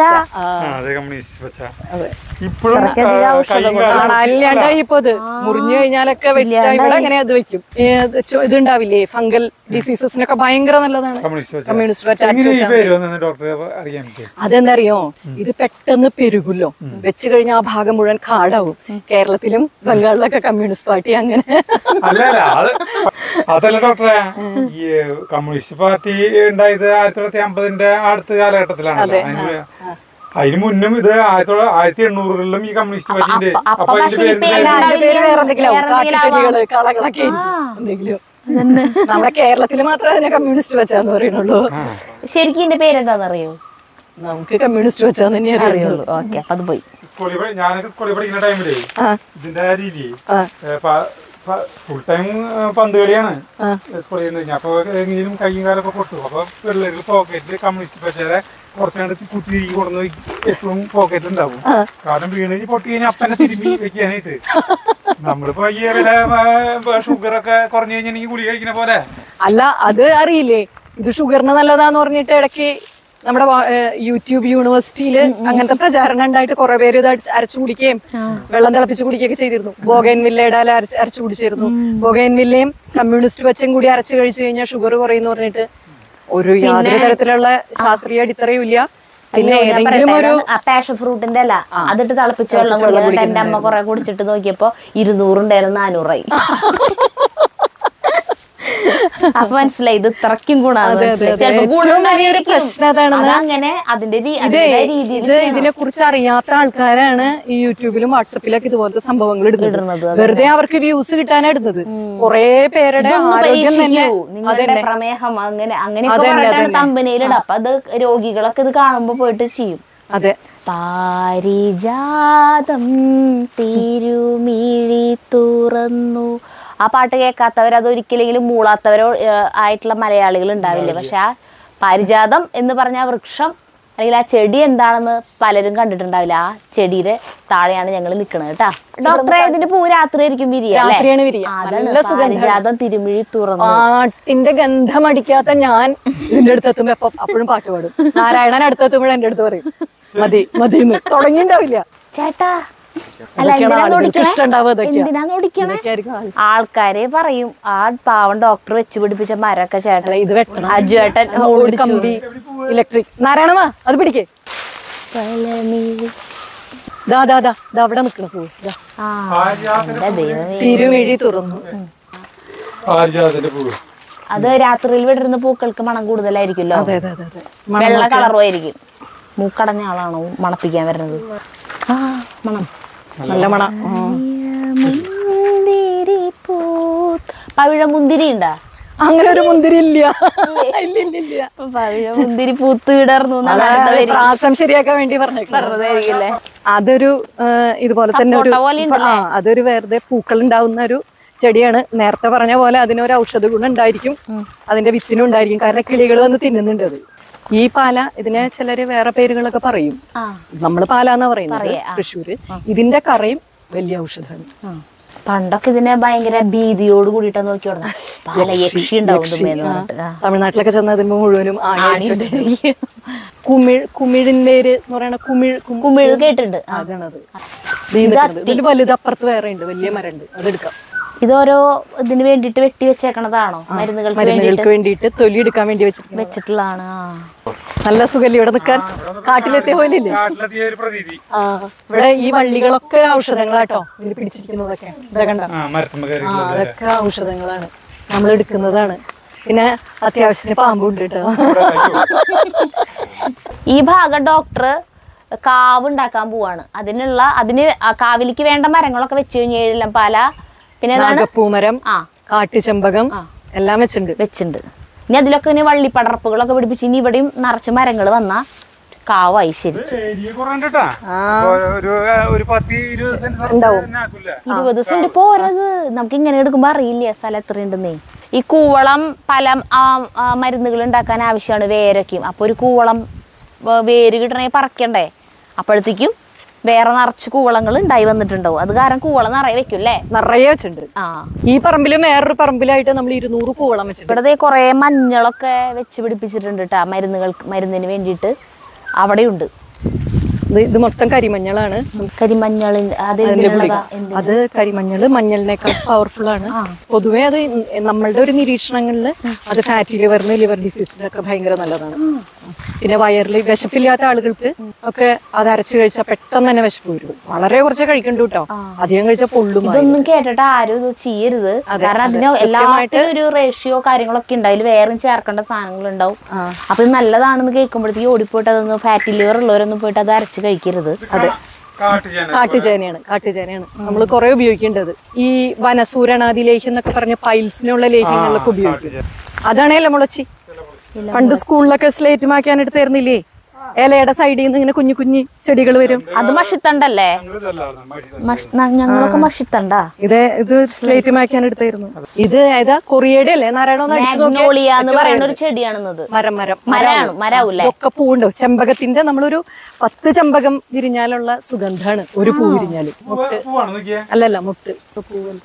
കാണാനില്ലാണ്ടായി ഇപ്പൊ ഇത്. മുറിഞ്ഞു കഴിഞ്ഞാലൊക്കെ വെച്ചാ ഇവിടെ അങ്ങനെ അത് വെക്കും. ഇതുണ്ടാവില്ലേ ഫംഗൽ ഡിസീസസിനൊക്കെ ഭയങ്കര നല്ലതാണ് കമ്മ്യൂണിസ്റ്റ് പച്ച. അതെന്താ അറിയോ, ഇത് പെട്ടെന്ന് പെരുകുല്ലോ. വെച്ച് കഴിഞ്ഞാൽ ആ ഭാഗം മുഴുവൻ കാടാവും. കേരളത്തിലും ബംഗാളിലൊക്കെ കമ്മ്യൂണിസ്റ്റ് പാർട്ടി അങ്ങനെ. അതല്ല ഡോക്ടറെ, ഈ കമ്മ്യൂണിസ്റ്റ് പാർട്ടി ഉണ്ടായത് ആയിരത്തി തൊള്ളായിരത്തി അമ്പതിന്റെ അടുത്ത കാലഘട്ടത്തിലാണ്. അതിന് മുന്നും ഇത് ആയിരത്തി ആയിരത്തി എണ്ണൂറുകളിലും ഈ കമ്മ്യൂണിസ്റ്റ് പാർട്ടിന്റെ. അപ്പൊ അതിന്റെ പേര് വേറെ എന്തെങ്കിലും കാട്ടുചെടികള് കളകളൊക്കെ എന്തെങ്കിലും. നമ്മുടെ കേരളത്തില് മാത്രമേ അതിനെ കമ്മ്യൂണിസ്റ്റ് വെച്ചാന്ന് പറയുന്നുള്ളൂ. ശരിക്കും ഇതിന്റെ പേരെന്താണെന്നറിയോ? നമുക്ക് കമ്മ്യൂണിസ്റ്റ് വെച്ചാന്ന് തന്നെ അറിയുള്ളൂ. ഓക്കെ, അപ്പൊ അത് പോയി. സ്കൂളിൽ ഞാനൊക്കെ സ്കൂളിൽ പഠിക്കുന്ന ടൈമില് ഇതിന്റെ രീതി ഫുൾ ടൈം പന്ത് കളിയാണ് സ്കൂളിൽ നിന്ന് കഴിഞ്ഞാൽ. അപ്പൊ എങ്ങനെയും കൈയും കാലൊക്കെ പൊട്ടു. അപ്പൊ പിള്ളേർ പോക്കറ്റിൽ കമ്മ്യൂണിസ്റ്റ് പച്ചരെ കുറച്ചുകൊണ്ട് കുത്തി കൊടുന്ന് എപ്പോഴും പോക്കറ്റ് ഉണ്ടാവും. കാരണം വീണ് പൊട്ടി കഴിഞ്ഞാൽ അപ്പനെ തിരുമ്പി വെക്കാനായിട്ട്. നമ്മളിപ്പോ ഈ ഷുഗർ ഒക്കെ കുറഞ്ഞു കഴിഞ്ഞാൽ ഗുളി കഴിക്കുന്ന പോലെ അല്ല. അത് അറിയില്ലേ, ഇത് ഷുഗറിന് നല്ലതാന്ന് പറഞ്ഞിട്ട് ഇടയ്ക്ക് നമ്മുടെ യൂട്യൂബ് യൂണിവേഴ്സിറ്റിയില് അങ്ങനത്തെ പ്രചാരണം ഉണ്ടായിട്ട് കുറെ പേര് ഇത് അരച്ചു കുടിക്കുകയും വെള്ളം തിളപ്പിച്ച് കുടിക്കുകയൊക്കെ ചെയ്തിരുന്നു. ബോഗൈൻ വില്ലയുടെ അരച്ച് അരച്ചു കുടിച്ചിരുന്നു. ബോഗൈൻ വില്ലയും കമ്മ്യൂണിസ്റ്റ് പച്ചയും കൂടി അരച്ചു കഴിച്ചു കഴിഞ്ഞാൽ ഷുഗർ കുറയുന്നു പറഞ്ഞിട്ട് ഒരു യാതൊരു തരത്തിലുള്ള ശാസ്ത്രീയ അടിത്തറയും ഇല്ല. പിന്നെ ഏതെങ്കിലും ഒരു പാഷൻ ഫ്രൂട്ടിന്റെ അല്ല അതിട്ട് തിളപ്പിച്ച വെള്ളം കുടിക്കാൻ എന്റെ അമ്മ കുറെ കുടിച്ചിട്ട് നോക്കിയപ്പോ ഇരുന്നൂറുണ്ടായിരുന്നു നാനൂറായി. അപ്പൊ മനസ്സിലായി ഇത് ഇത്രക്കും ഗുണാണ്. അങ്ങനെ അതിന്റെ ഇത് ഇതിനെ കുറിച്ച് അറിയാത്ത ആൾക്കാരാണ് ഈ യൂട്യൂബിലും വാട്സപ്പിലൊക്കെ ഇതുപോലത്തെ സംഭവങ്ങൾ ഇടുന്നത്. വെറുതെ അവർക്ക് വ്യൂസ് കിട്ടാനാണ് ഇടുന്നത്. കുറെ പേരുടെ ആരോഗ്യം തന്നെ, നിങ്ങളുടെ പ്രമേഹം അങ്ങനെ അങ്ങനെയൊക്കെ കമ്പനിയിലിടും. അപ്പൊ അത് രോഗികളൊക്കെ ഇത് കാണുമ്പോ പോയിട്ട് ചെയ്യും. അതെ. പാരിജാതം തിരുമിഴി തുറന്നു. ആ പാട്ട് കേൾക്കാത്തവർ, അതൊരിക്കലെങ്കിലും മൂളാത്തവരോ ആയിട്ടുള്ള മലയാളികൾ ഉണ്ടാവില്ല. പക്ഷെ ആ പാരിജാതം എന്ന് പറഞ്ഞ ആ വൃക്ഷം അല്ലെങ്കിൽ ആ ചെടി എന്താണെന്ന് പലരും കണ്ടിട്ടുണ്ടാവില്ല. ആ ചെടിയുടെ താഴെയാണ് ഞങ്ങൾ നിൽക്കുന്നത് കേട്ടാ. ഡോക്ടറെ, ഇതിന്റെ പൂ രാത്രി ആയിരിക്കും വിരിയ. പാരിജാതം തിരുമിഴി തുറന്നു. പാട്ടിന്റെ ഗന്ധം അടിക്കാത്ത ഞാൻ ഇതിന്റെ അടുത്ത് എത്തുമ്പോ എപ്പം അപ്പോഴും പാട്ട് പാടും. നാരായണൻ അടുത്തെത്തുമ്പോഴും എന്റെ അടുത്ത് പറയും മതി മതി തുടങ്ങിണ്ടാവില്ല. ചേട്ടാ ആൾക്കാരെ പറയും ആ പാവം ഡോക്ടർ വെച്ച് പിടിപ്പിച്ച മരൊക്കെ ചേട്ടൻ ഇത് വെട്ടണം. അജുവേട്ടൻ കമ്പി ഇലക്ട്രിക്. നാരായണമാ അത് പിടിക്കേ. അവിടെ നിക്കണ പോ. തിരുമിഴി തുറന്നു. അത് രാത്രിയിൽ വിടരുന്ന പൂക്കൾക്ക് മണം കൂടുതലായിരിക്കുമല്ലോ. വെള്ള കളറും ആയിരിക്കും. മൂക്കടഞ്ഞ ആളാണോ മണപ്പിക്കാൻ വരുന്നത്? ആ മണം നല്ല മണം. പവിഴമുന്തിരി ഉണ്ടാ? അങ്ങനെ ഒരു മുന്തിരി ഇല്ല. പവിഴമുന്തിരി പൂത്ത് വിടർന്നു. പ്രാസം ശരിയാക്കാൻ വേണ്ടി പറഞ്ഞേക്കില്ലേ. അതൊരു ഇതുപോലെ തന്നെ ഒരു അതൊരു വെറുതെ പൂക്കൾ ഉണ്ടാവുന്ന ഒരു ചെടിയാണ്. നേരത്തെ പറഞ്ഞ പോലെ അതിനൊരു ഔഷധ ഗുണം ഉണ്ടായിരിക്കും. അതിന്റെ വിത്തിനും ഉണ്ടായിരിക്കും. കാരണം കിളികൾ വന്ന് തിന്നുന്നുണ്ട് അത്. ഈ പാല ഇതിനെ ചിലര് വേറെ പേരുകളൊക്കെ പറയും. നമ്മള് പാലാന്നാ പറയുന്നത് തൃശ്ശൂര്. ഇതിന്റെ കറയും വലിയ ഔഷധമാണ്. പണ്ടൊക്കെ ഇതിനെ ഭയങ്കര ഭീതിയോട് കൂടിയിട്ടാ നോക്കി യക്ഷി ഉണ്ടാവും. തമിഴ്നാട്ടിലൊക്കെ ചെന്ന അതിന് മുഴുവനും കുമിഴ് കുമിഴിൻവേര് എന്ന് പറയുന്ന കുമിഴ് കുമിഴ് കേട്ടിട്ടുണ്ട്. അതാണത്. ഇതിന്റെ വലുത് അപ്പുറത്ത് വേറെ ഉണ്ട്, വലിയ മരണ്ട്. അതെടുക്കാം. ഇതോരോ ഇതിന് വേണ്ടിട്ട് വെട്ടി വെച്ചേക്കണതാണോ? മരുന്നുകൾക്ക് വേണ്ടിട്ട് തൊലി എടുക്കാൻ വേണ്ടി വെച്ചിട്ടുള്ളതാണ്. നല്ല സുഖല്ലേ ഇവിടെ നിൽക്കാൻ? കാട്ടിലെത്തിയ പോലെ ഇല്ലേ? ആ ഇവിടെ ഈ വള്ളികളൊക്കെ ഔഷധങ്ങളാട്ടോ. ഇതിൽ പിടിച്ചിരിക്കുന്നതൊക്കെ അതൊക്കെ ഔഷധങ്ങളാണ്, നമ്മൾ എടുക്കുന്നതാണ്. പിന്നെ അത്യാവശ്യത്തിന് പാമ്പുണ്ട് കേട്ടോ. ഈ ഭാഗം ഡോക്ടർ കാവ് ഉണ്ടാക്കാൻ പോവാണ്. അതിനുള്ള അതിന് കാവിലേക്ക് വേണ്ട മരങ്ങളൊക്കെ വെച്ച് കഴിഞ്ഞ് ഏഴെല്ലാം പാല, പിന്നെ പൂമരം, കാട്ടുചെമ്പകം എല്ലാം വെച്ചിട്ടുണ്ട് വെച്ചിട്ടുണ്ട് ഇനി അതിലൊക്കെ ഇനി വള്ളിപ്പടർപ്പുകളൊക്കെ പിടിപ്പിച്ച് ഇനി ഇവിടെയും നിറച്ച് മരങ്ങൾ വന്നാ കാവായി. ശരി, ഇരുപത് സെന്റ് പോരത്. നമുക്ക് ഇങ്ങനെ എടുക്കുമ്പോ അറിയില്ല സ്ഥലം എത്രയുണ്ടെന്നേ. ഈ കൂവളം പല മരുന്നുകൾ ഉണ്ടാക്കാൻ ആവശ്യമാണ് വേരൊക്കെയും. അപ്പൊ ഒരു കൂവളം വേര് കിട്ടണേ പറക്കണ്ടേ. അപ്പോഴത്തേക്കും വേറെ നിറച്ച് കൂവളങ്ങൾ ഉണ്ടായി വന്നിട്ടുണ്ടാവും. അത് കാരണം കൂവളം നിറയെ വെക്കും അല്ലേ? നിറയെ വെച്ചിട്ടുണ്ട്. ആ ഈ പറമ്പിലും വേറൊരു പറമ്പിലായിട്ട് നമ്മൾ ഇരുന്നൂറ് കൂവളം വെച്ചിട്ടുണ്ട്. ഇവിടെ കുറെ മഞ്ഞളൊക്കെ വെച്ച് പിടിപ്പിച്ചിട്ടുണ്ട് കേട്ടാ, മരുന്നുകൾക്ക് മരുന്നിന് വേണ്ടിയിട്ട് അവിടെയുണ്ട്. ഇത് മൊത്തം കരിമഞ്ഞളാണ്. കരിമഞ്ഞളിന്റെ അത് കരിമഞ്ഞള് മഞ്ഞളിനേക്കാൾ പവർഫുൾ ആണ്. പൊതുവെ അത് നമ്മളുടെ ഒരു നിരീക്ഷണങ്ങളിൽ അത് ഫാറ്റി ലിവറിന് ലിവർ ഡിസീസിനൊക്കെ ഭയങ്കര നല്ലതാണ്. പിന്നെ വയറിൽ വിശപ്പില്ലാത്ത ആളുകൾക്ക് ഒക്കെ അത് അരച്ചു കഴിച്ചാൽ പെട്ടെന്ന് തന്നെ വിശപ്പ് വരും. വളരെ കുറച്ച് കഴിക്കണ്ടു കേട്ടോ, അധികം കഴിച്ചാൽ പൊള്ളും. ഇതൊന്നും കേട്ടിട്ട് ആരും ഇത് ചെയ്യരുത്. കാരണം അതിന് എല്ലാമായിട്ടും ഒരു റേഷ്യോ കാര്യങ്ങളൊക്കെ ഉണ്ട്, അതിൽ വേറെ ചേർക്കേണ്ട സാധനങ്ങൾ ഉണ്ടാവും. അപ്പൊ ഇത് നല്ലതാണെന്ന് കേൾക്കുമ്പോഴത്തേക്ക് ഓടിപ്പോയിട്ട് അതൊന്ന് ഫാറ്റി ലിവർ ഉള്ളവരൊന്നും പോയിട്ട് അത് അരച്ച് കഴിക്കരുത്. അതെ, കാട്ടുചേനയാണ് കാട്ടുചേനയാണ് നമ്മൾ കുറെ ഉപയോഗിക്കേണ്ടത്. ഈ വനസൂരണാദി ലേഹ്യം എന്നൊക്കെ പറഞ്ഞ പൈൽസിനുള്ള ലേഹ്യങ്ങളിലൊക്കെ ഉപയോഗിക്കും. അതാണേല മുളച്ചി പണ്ട് സ്കൂളിലൊക്കെ സ്ലേറ്റ് മാക്കാൻ എടുത്തായിരുന്നില്ലേ? ഇലയുടെ സൈഡിൽ നിന്ന് ഇങ്ങനെ കുഞ്ഞു കുഞ്ഞു ചെടികൾ വരും. അത് മഷിത്തണ്ടല്ലേ? ഞങ്ങളൊക്കെ മഷിത്തണ്ട. ഇത് ഇത് സ്ലേറ്റ് മാക്കാൻ എടുത്തായിരുന്നു. ഇത് ഏതാ കൊറിയയുടെ അല്ലേ? നാരായണ പറയുന്ന ഒരു ചെടിയാണെന്നത്. മരം മരം മരമാണ് മരാവൂല്ലേ? ഒക്കെ പൂവുണ്ടോ? ചെമ്പകത്തിന്റെ നമ്മളൊരു പത്ത് ചെമ്പകം വിരിഞ്ഞാലുള്ള സുഗന്ധാണ് ഒരു പൂ വിരിഞ്ഞാല്. അല്ലല്ല മുട്ട് പൂവുണ്ട്.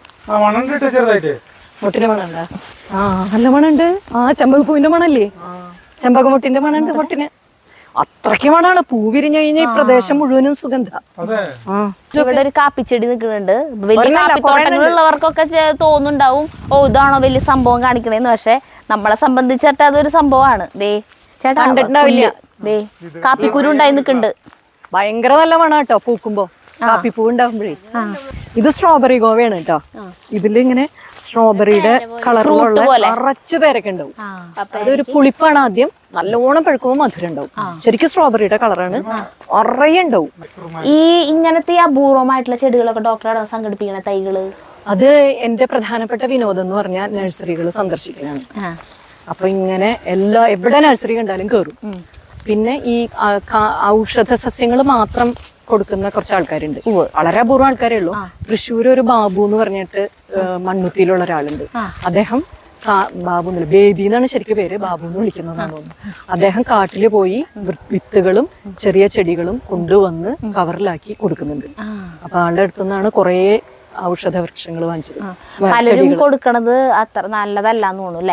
മുട്ടിന്റെ മണുണ്ടാ? ആ നല്ല മണുണ്ട്. ആ ചെമ്പകപ്പൂവിന്റെ മണല്ലേ? ചെമ്പകമുട്ടിന്റെ മണുണ്ട് മുട്ടിന്. അത്രയ്ക്ക് മണാണ്. പൂ വിരിഞ്ഞു കഴിഞ്ഞാൽ ഈ പ്രദേശം മുഴുവനും സുഗന്ധ. ഇവിടെ ഒരു കാപ്പിച്ചെടി നിൽക്കുന്നുണ്ട്. വലിയ കാപ്പിത്തോട്ടങ്ങളുള്ളവർക്കൊക്കെ തോന്നുന്നുണ്ടാവും ഓ ഇതാണോ വലിയ സംഭവം കാണിക്കണേന്ന്. പക്ഷെ നമ്മളെ സംബന്ധിച്ചിട്ട് അതൊരു സംഭവമാണ്. ദേ ചേട്ടാ കണ്ടിട്ടുണ്ടാവില്ല, ദേ കാപ്പിക്കുരു ഉണ്ടായി നിൽക്കുന്നുണ്ട്. ഭയങ്കര നല്ല മണ കേട്ടോ പൂക്കുമ്പോ, കാപ്പിപ്പൂ ഉണ്ടാകുമ്പോഴേ. ഇത് സ്ട്രോബെറി ഗോവയാണ് കേട്ടോ. ഇതിലിങ്ങനെ സ്ട്രോബെറിയുടെ കളറിലുള്ള നിറച്ചു പേരൊക്കെ ഉണ്ടാവും. അതൊരു പുളിപ്പാണ് ആദ്യം, നല്ലോണം പഴുക്കുമ്പോൾ മധുരം ഉണ്ടാവും. ശരിക്കും സ്ട്രോബെറിയുടെ കളറാണ്, നിറയെ ഉണ്ടാവും. ഈ ഇങ്ങനത്തെ അപൂർവമായിട്ടുള്ള ചെടികളൊക്കെ ഡോക്ടറെ സംഘടിപ്പിക്കണ തൈകള്, അത് എന്റെ പ്രധാനപ്പെട്ട വിനോദം എന്ന് പറഞ്ഞാൽ നഴ്സറികൾ സന്ദർശിക്കലാണ്. അപ്പൊ ഇങ്ങനെ എല്ലാ എവിടെ നഴ്സറി കണ്ടാലും കയറും. പിന്നെ ഈ ഔഷധ സസ്യങ്ങൾ മാത്രം കൊടുക്കുന്ന കുറച്ച് ആൾക്കാരുണ്ട്, വളരെ അപൂർവം ആൾക്കാരേ ഉള്ളൂ. തൃശ്ശൂർ ഒരു ബാബു എന്ന് പറഞ്ഞിട്ട് മണ്ണുത്തിയിലുള്ള ഒരാളുണ്ട്. അദ്ദേഹം ബാബു എന്നല്ല ബേബി എന്നാണ് ശരിക്കും പേര്, ബാബു എന്ന് വിളിക്കുന്നതാണ് തോന്നുന്നു. അദ്ദേഹം കാട്ടില് പോയി വിത്തുകളും ചെറിയ ചെടികളും കൊണ്ടുവന്ന് കവറിലാക്കി കൊടുക്കുന്നുണ്ട്. അപ്പൊ ആളുടെ അടുത്തുനിന്നാണ് കുറേ ഔഷധ വൃക്ഷങ്ങൾ വാങ്ങിച്ചത്. പലരും കൊടുക്കണത് അത്ര നല്ലതല്ലാന്ന് തോന്നുന്നു.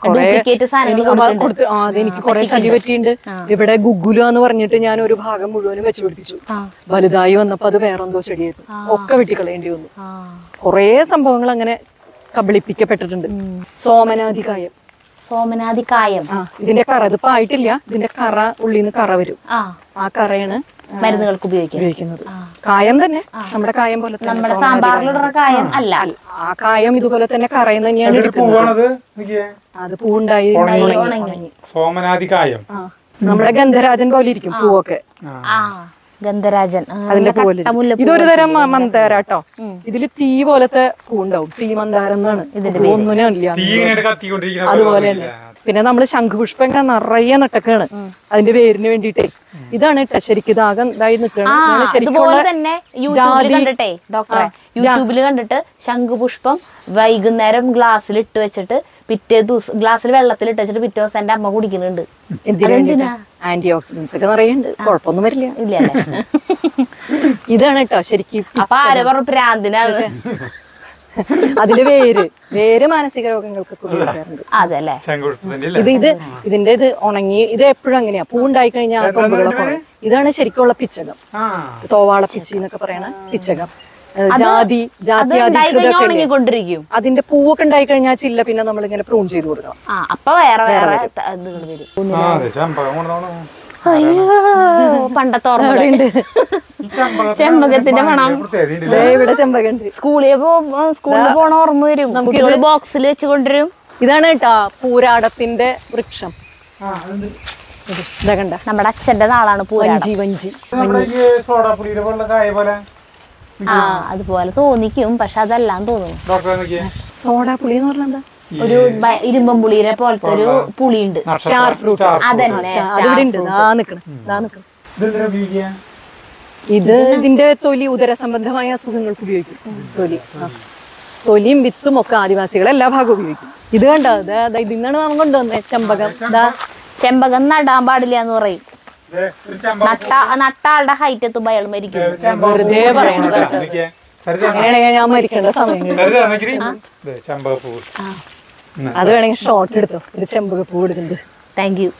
അതെനിക്ക് കുറെ ചതി പറ്റിയിട്ടുണ്ട്. ഇവിടെ ഗുഗുല എന്ന് പറഞ്ഞിട്ട് ഞാൻ ഒരു ഭാഗം മുഴുവനും വെച്ച് പിടിപ്പിച്ചു. വലുതായി വന്നപ്പോ അത് വേറെന്തോ ചെടിയായിരുന്നു, ഒക്കെ വെട്ടിക്കളയേണ്ടി വന്നു. കുറെ സംഭവങ്ങൾ അങ്ങനെ കബളിപ്പിക്കപ്പെട്ടിട്ടുണ്ട്. സോമനാധികായം സോമനാധികായം ഇതിന്റെ കറ ഇതിപ്പോ ആയിട്ടില്ല. ഇതിന്റെ കറ ഉള്ളിൽ നിന്ന് കറ വരും. ആ കറയാണ് മരുന്നുകൾക്ക് ഉപയോഗിക്കുന്നത്. കായം തന്നെ നമ്മുടെ കായം പോലെ നമ്മുടെ സാമ്പാറിലുള്ള കായം അല്ല. ആ കായം ഇതുപോലെ തന്നെ കറയും തന്നെയാണ് എടുക്കുന്നത്. അത് പൂവുണ്ടായി സോമനാധികായം നമ്മുടെ ഗന്ധരാജൻ പോലെ ഇരിക്കും പൂവൊക്കെ. ഗന്ധരാജൻ അതിന്റെ പോലെ ഇതൊരു തരം മന്ദാര കേട്ടോ. ഇതില് തീ പോലത്തെ പൂണ്ടാവും, തീ മന്ദാരം എന്നാണ്. ഇതിന്റെ ഒന്നിനും ഇല്ല അതുപോലെ. പിന്നെ നമ്മള് ശംഖുപുഷ്പം ഇങ്ങനെ നിറയെ നട്ടക്കാണ് അതിന്റെ വേരിന് വേണ്ടിട്ടേ. ഇതാണ് കേട്ടോ ശരിക്കും ഇതാകെ ഇതായി നിൽക്കുന്നത്. ഡോക്ടറെ യൂട്യൂബിൽ കണ്ടിട്ട് ശംഖുപുഷ്പം വൈകുന്നേരം ഗ്ലാസ്സിൽ ഇട്ട് വെച്ചിട്ട് പിറ്റേ ദിവസം ഗ്ലാസ്സിൽ വെള്ളത്തിൽ ഇട്ട് വെച്ചിട്ട് പിറ്റേ ദിവസം എന്റെ അമ്മ കുടിക്കുന്നുണ്ട്. ആന്റി ഓക്സിഡൻസ് ഒക്കെ നിറയുണ്ട്, കുഴപ്പമൊന്നും വരില്ല. ഇല്ല ഇതാണ് കേട്ടോ ശരിക്കും. അപ്പൊ ആരെ പറഞ്ഞു പ്രാന്തിനാണ്? അതില് വേര് വേര് മാനസിക രോഗങ്ങൾക്കൊക്കെ ഉപയോഗിക്കാറുണ്ട്. അതല്ലേ ഇത് ഇത് ഇതിന്റെ ഇത് ഉണങ്ങി ഇത് എപ്പോഴും അങ്ങനെയാ. പൂ ഉണ്ടായി കഴിഞ്ഞാൽ കൊമ്പുകളൊക്കെ. ഇതാണ് ശരിക്കുള്ള പിച്ചകം, തോവാള പിച്ചി എന്നൊക്കെ പറയണ പിച്ചകം. ജാതി ജാതി അതിന്റെ പൂവൊക്കെ ഉണ്ടായി കഴിഞ്ഞാൽ ചില്ല പിന്നെ നമ്മളിങ്ങനെ പ്രൂൺ ചെയ്ത് കൊടുക്കണം. അപ്പൊ വേറെ വേറെ പണ്ടത്തെ ഓർമ്മയുണ്ട്. ചെമ്പകത്തിന്റെ മണം ഇവിടെ ചെമ്പകണ്ട്. സ്കൂളിൽ സ്കൂളിൽ പോണ ഓർമ്മ വരും. കുട്ടികൾ ബോക്സിൽ വെച്ച് കൊണ്ടുവരും. ഇതാണ് കേട്ടാ പൂരാടത്തിന്റെ വൃക്ഷം. ഇതാ നമ്മുടെ അച്ഛന്റെ നാളാണ് പൂരാടം. വഞ്ചി ആ അതുപോലെ തോന്നിക്കും, പക്ഷെ അതെല്ലാം തോന്നുന്നു. സോഡാപ്പുളി എന്ന് പറഞ്ഞാൽ എന്താ? ഒരു ഇരുമ്പം പുളിയുടെ പോലത്തെ ഒരു പുളിയുണ്ട്. Star fruit. അതന്നെ ഇത് ഇതിന്റെ തൊലി ഉദര സംബന്ധമായ അസുഖങ്ങൾക്ക് ഉപയോഗിക്കും. തൊലി തൊലിയും വിത്തും ഒക്കെ ആദിവാസികൾ എല്ലാ ഭാഗവും ഉപയോഗിക്കും. ഇത് കണ്ടോ, ഇതിന്നാണ് നാം കൊണ്ടുവന്നത് ചെമ്പകം. ചെമ്പകം നടാൻ പാടില്ല എന്ന് പറയും. ദേ, ഒരു ചെമ്പക നട്ട നട്ട ആളുടെ ഹൈറ്റ് എത്തുമ്പോ അയാൾ മരിക്കും. വെറുതെ പറയണത് നോക്കിയേ. സരിത അങ്ങനെയാണെങ്കിൽ ഞാൻ മരിക്കേണ്ട സമയം കഴിഞ്ഞു. സരിത നോക്കിരി. ദേ, ചെമ്പകപ്പൂ. അത് വേണമെങ്കിൽ ഷോർട്ട് എടുത്തോ, ഒരു ചെമ്പകപ്പൂ എടുക്കുന്നത്. Thank you.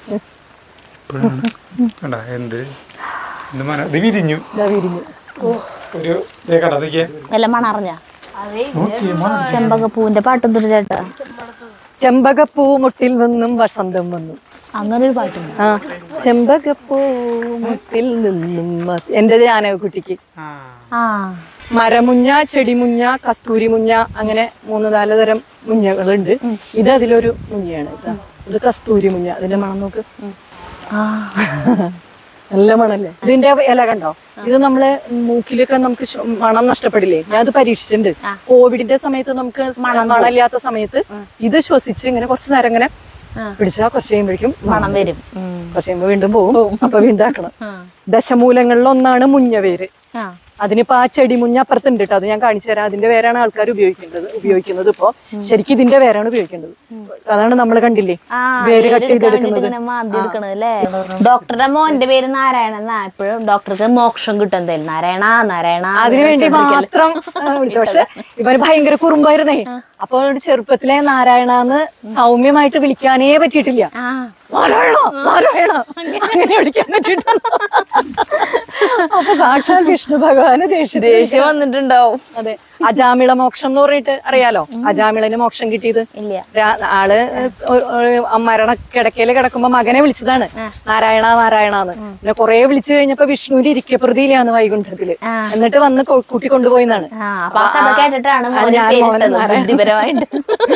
കണ്ടാ എന്ത് എന്ത് മന ഇത് വിരിഞ്ഞു ഇതാ വിരിഞ്ഞു. ഒരു ദേ കണ്ടാ നോക്കിയേ. വല്ല മണറിഞ്ഞ നോക്കിയേ മണം. ചെമ്പകപ്പൂവിന്റെ പാട്ടൊന്നും ചേട്ടാ. ചെമ്പകപ്പൂ മുട്ടിൽ നിന്നും വസന്തം വന്നു. അങ്ങനെ ഒരു പാട്ടുണ്ട്. ആ ചെമ്പകപ്പൂ മുട്ടിൽ നിന്നും വസ- എന്റെ ജാനകുട്ടിക്ക് ആ ആ മരമുഞ്ഞ, ചെടിമുഞ്ഞ, കസ്തൂരി മുഞ്ഞ, അങ്ങനെ മൂന്ന് നാല് തരം മുഞ്ഞകളുണ്ട്. ഇത് അതിലൊരു മുഞ്ഞയാണ്. ഇതാ ഇത് കസ്തൂരി മുഞ്ഞ. അതിന്റെ മണം നോക്ക്, ആ നല്ല മണല്ലേ. ഇതിന്റെ ഇല കണ്ടോ? ഇത് നമ്മള് മൂക്കിലൊക്കെ നമുക്ക് ശ്വ- മണം നഷ്ടപ്പെടില്ലേ? ഞാൻ അത് പരീക്ഷിച്ചിട്ടുണ്ട്. കോവിഡിന്റെ സമയത്ത് നമുക്ക് മണമില്ലാത്ത സമയത്ത് ഇത് ശ്വസിച്ച് ഇങ്ങനെ കുറച്ചു നേരം ഇങ്ങനെ പിടിച്ചാൽ കുറച്ച് കഴിയുമ്പോഴേക്കും മണം വരും. കുറച്ച് കഴിയുമ്പോ വീണ്ടും പോകും. അപ്പൊ വീണ്ടും ആക്കണം. ദശമൂലങ്ങളിൽ ഒന്നാണ് മുഞ്ഞവേര്. ആ അതിനിപ്പോ ആ ചെടി മുഞ്ഞ അപ്പുറത്തുണ്ട് കേട്ടോ. അത് ഞാൻ കാണിച്ചു തരാം. അതിന്റെ വേരാണ് ആൾക്കാർ ഉപയോഗിക്കേണ്ടത് ഉപയോഗിക്കുന്നത് ഇപ്പൊ ശരിക്കും ഇതിന്റെ വേരാണ് ഉപയോഗിക്കേണ്ടത്. അതാണ് നമ്മൾ കണ്ടില്ലേ വേര് കട്ട് ചെയ്തെടുക്കുന്നത്. മാന്തി എടുക്കണത് അല്ലേ? ഡോക്ടറുടെ മോന്റെ പേര് നാരായണൻ എന്നാ. എപ്പോഴും ഡോക്ടർക്ക് മോക്ഷം കിട്ടും എന്തായാലും. നാരായണ നാരായണ അതിനുവേണ്ടി മാത്രം വിളിച്ചു. പക്ഷെ ഇവന് ഭയങ്കര കുറുമ്പായിരുന്നേ. അപ്പൊ ചെറുപ്പത്തിലെ നാരായണന്ന് സൗമ്യമായിട്ട് വിളിക്കാനേ പറ്റിയിട്ടില്ല. ആ നാരായണ നാരായണ അങ്ങനെ വിളിക്കാൻ പറ്റിയിട്ടില്ല. അപ്പൊ സാക്ഷാൽ വിഷ്ണു ഭഗവാന് ദേഷ്യം ദേഷ്യം വന്നിട്ടുണ്ടാവും. അതെ. അജാമിള മോക്ഷം എന്ന് പറഞ്ഞിട്ട് അറിയാലോ? അജാമിളന് മോക്ഷം കിട്ടിയത് ഇല്ല. രാ- ആള് ഒരു- ഒരു മരണ കിടക്കയില് കിടക്കുമ്പോ മകനെ വിളിച്ചതാണ് നാരായണ നാരായണന്ന്. പിന്നെ കൊറേ വിളിച്ചു കഴിഞ്ഞപ്പോ വിഷ്ണുവിന്റെ ഇരിക്കപ്രതിയിലാണ് വൈകുണ്ഠത്തില്. എന്നിട്ട് വന്ന് കൊ- കൂട്ടി കൊണ്ടുപോയിന്നാണ്. ആ അപ്പൊ ആ കഥ കേട്ടിട്ടാണ് മോനെ ഞാൻ മോനെ പേരിട്ടത് നാരായണ. ബുദ്ധിപരമായിട്ട്.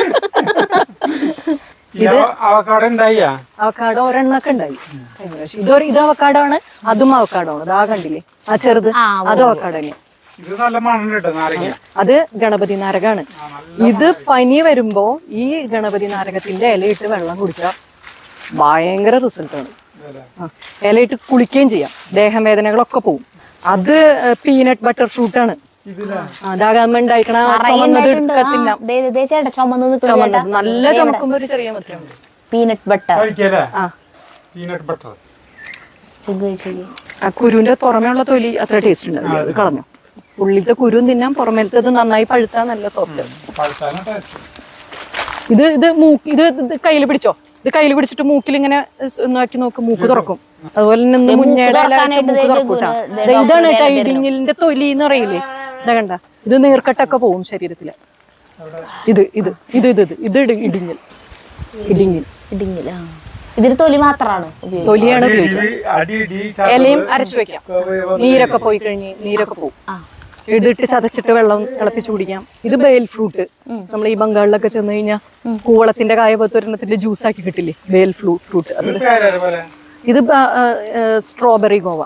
ഇത് അവക്കാട ഉണ്ടായിയാ അവക്കാടോ ഒരെണ്ണൊക്കെ ഉണ്ടായി. ഇതൊരു ഇത് അവക്കാടോ ആണ്. അതും അവക്കാടോ ആണ്. അതാ കണ്ടില്ലേ ആ ചെറുത്? ആ, അതും അവക്കാടോ തന്നെ. ഇത് നല്ല മണം കേട്ടോ നാരങ്ങ. അത് ഗണപതി നാരകാണ്. ഇത് പനി വരുമ്പോ ഈ ഗണപതി നാരകത്തിന്റെ ഇലയിട്ട് വെള്ളം കുടിച്ചാൽ ഭയങ്കര റിസൾട്ടാണ്. ഇലയിട്ട് കുളിക്കുകയും ചെയ്യാം. ദേഹവേദനകളൊക്കെ പോവും. അത് പീനട്ട് ബട്ടർ ഫ്രൂട്ട് ആണ്. അതാകുമ്പോ ഉണ്ടായിക്കണ ചുമന്നത് തിന്നാം. ദേ, ദേ, ദേ ചേട്ടാ ചുമന്ന് നിൽക്കുന്നു ചേട്ടാ. ചുമന്നത് നല്ല ചുമക്കുമ്പോ ഒരു ചെറിയ മധുരം. Peanut butter. കഴിക്കല്ലേ ആ പീനട്ട് ബട്ടർ. ഇത് കഴിച്ചോളി. ആ കുരുവിന്റെ പുറമേ ഉള്ള തൊലി അത്ര ടേസ്റ്റ് ഉണ്ടാവില്ല. അത് കളഞ്ഞു. ഉള്ളിലത്തെ കുരുവും തിന്നാം, പുറമേലത്തത് നന്നായി പഴുത്താ നല്ല സോഫ്റ്റ്. പഴുത്താലും taste. ഇത് ഇത് മൂക്ക് ഇത് ഇത് കയ്യിൽ പിടിച്ചോ. ഇത് കയ്യിൽ പിടിച്ചിട്ട് മൂക്കിൽ ഇങ്ങനെ നോക്കി നോക്ക്, മൂക്ക് തുറക്കും. അതുപോലെ തന്നെ മുഞ്ഞയുടെ ഇല വെച്ച് മൂക്ക് തുറക്കൂട്ടാ. ഇതാണ് കേട്ടോ ഇടിഞ്ഞിലിന്റെ തൊലി എന്ന് പറയില്ലേ? ഇതാ കണ്ട, ഇത് നീർക്കെട്ടൊക്കെ പോവും ശരീരത്തില്. ഇത് ഇത് ഇത് ഇത് ഇത് ഇത് ഇടിഞ്ഞിൽ ഇടിഞ്ഞിൽ ഇടിങ്ങില്ല. ഇതിന് തൊലി മാത്രമാണ് ഉപയോഗിക്കുന്നത്. തൊലിയാണ് ഉപയോഗിക്കുന്നത്. ഇടി, അടി, ഇടി, ഇലയും അരച്ചു വെക്കാം. നീരൊക്കെ പോയി കഴിഞ്ഞ് നീരൊക്കെ പോകും. ഇതിട്ട് ചതച്ചിട്ട് വെള്ളം തിളപ്പിച്ച് കുടിക്കാം. ഇത് ബേൽ ഫ്രൂട്ട്. നമ്മൾ ഈ ബംഗാളിലൊക്കെ ചെന്ന് കഴിഞ്ഞാൽ കൂവളത്തിന്റെ കായ പത്തൊരെണ്ണത്തിന്റെ ജ്യൂസ് ആക്കി കിട്ടില്ലേ? ബേൽ ഫ്ലൂ ഫ്രൂട്ട്. അത് പേരേരെ പോലെ. ഇത് സ്ട്രോബെറി ഗോവ.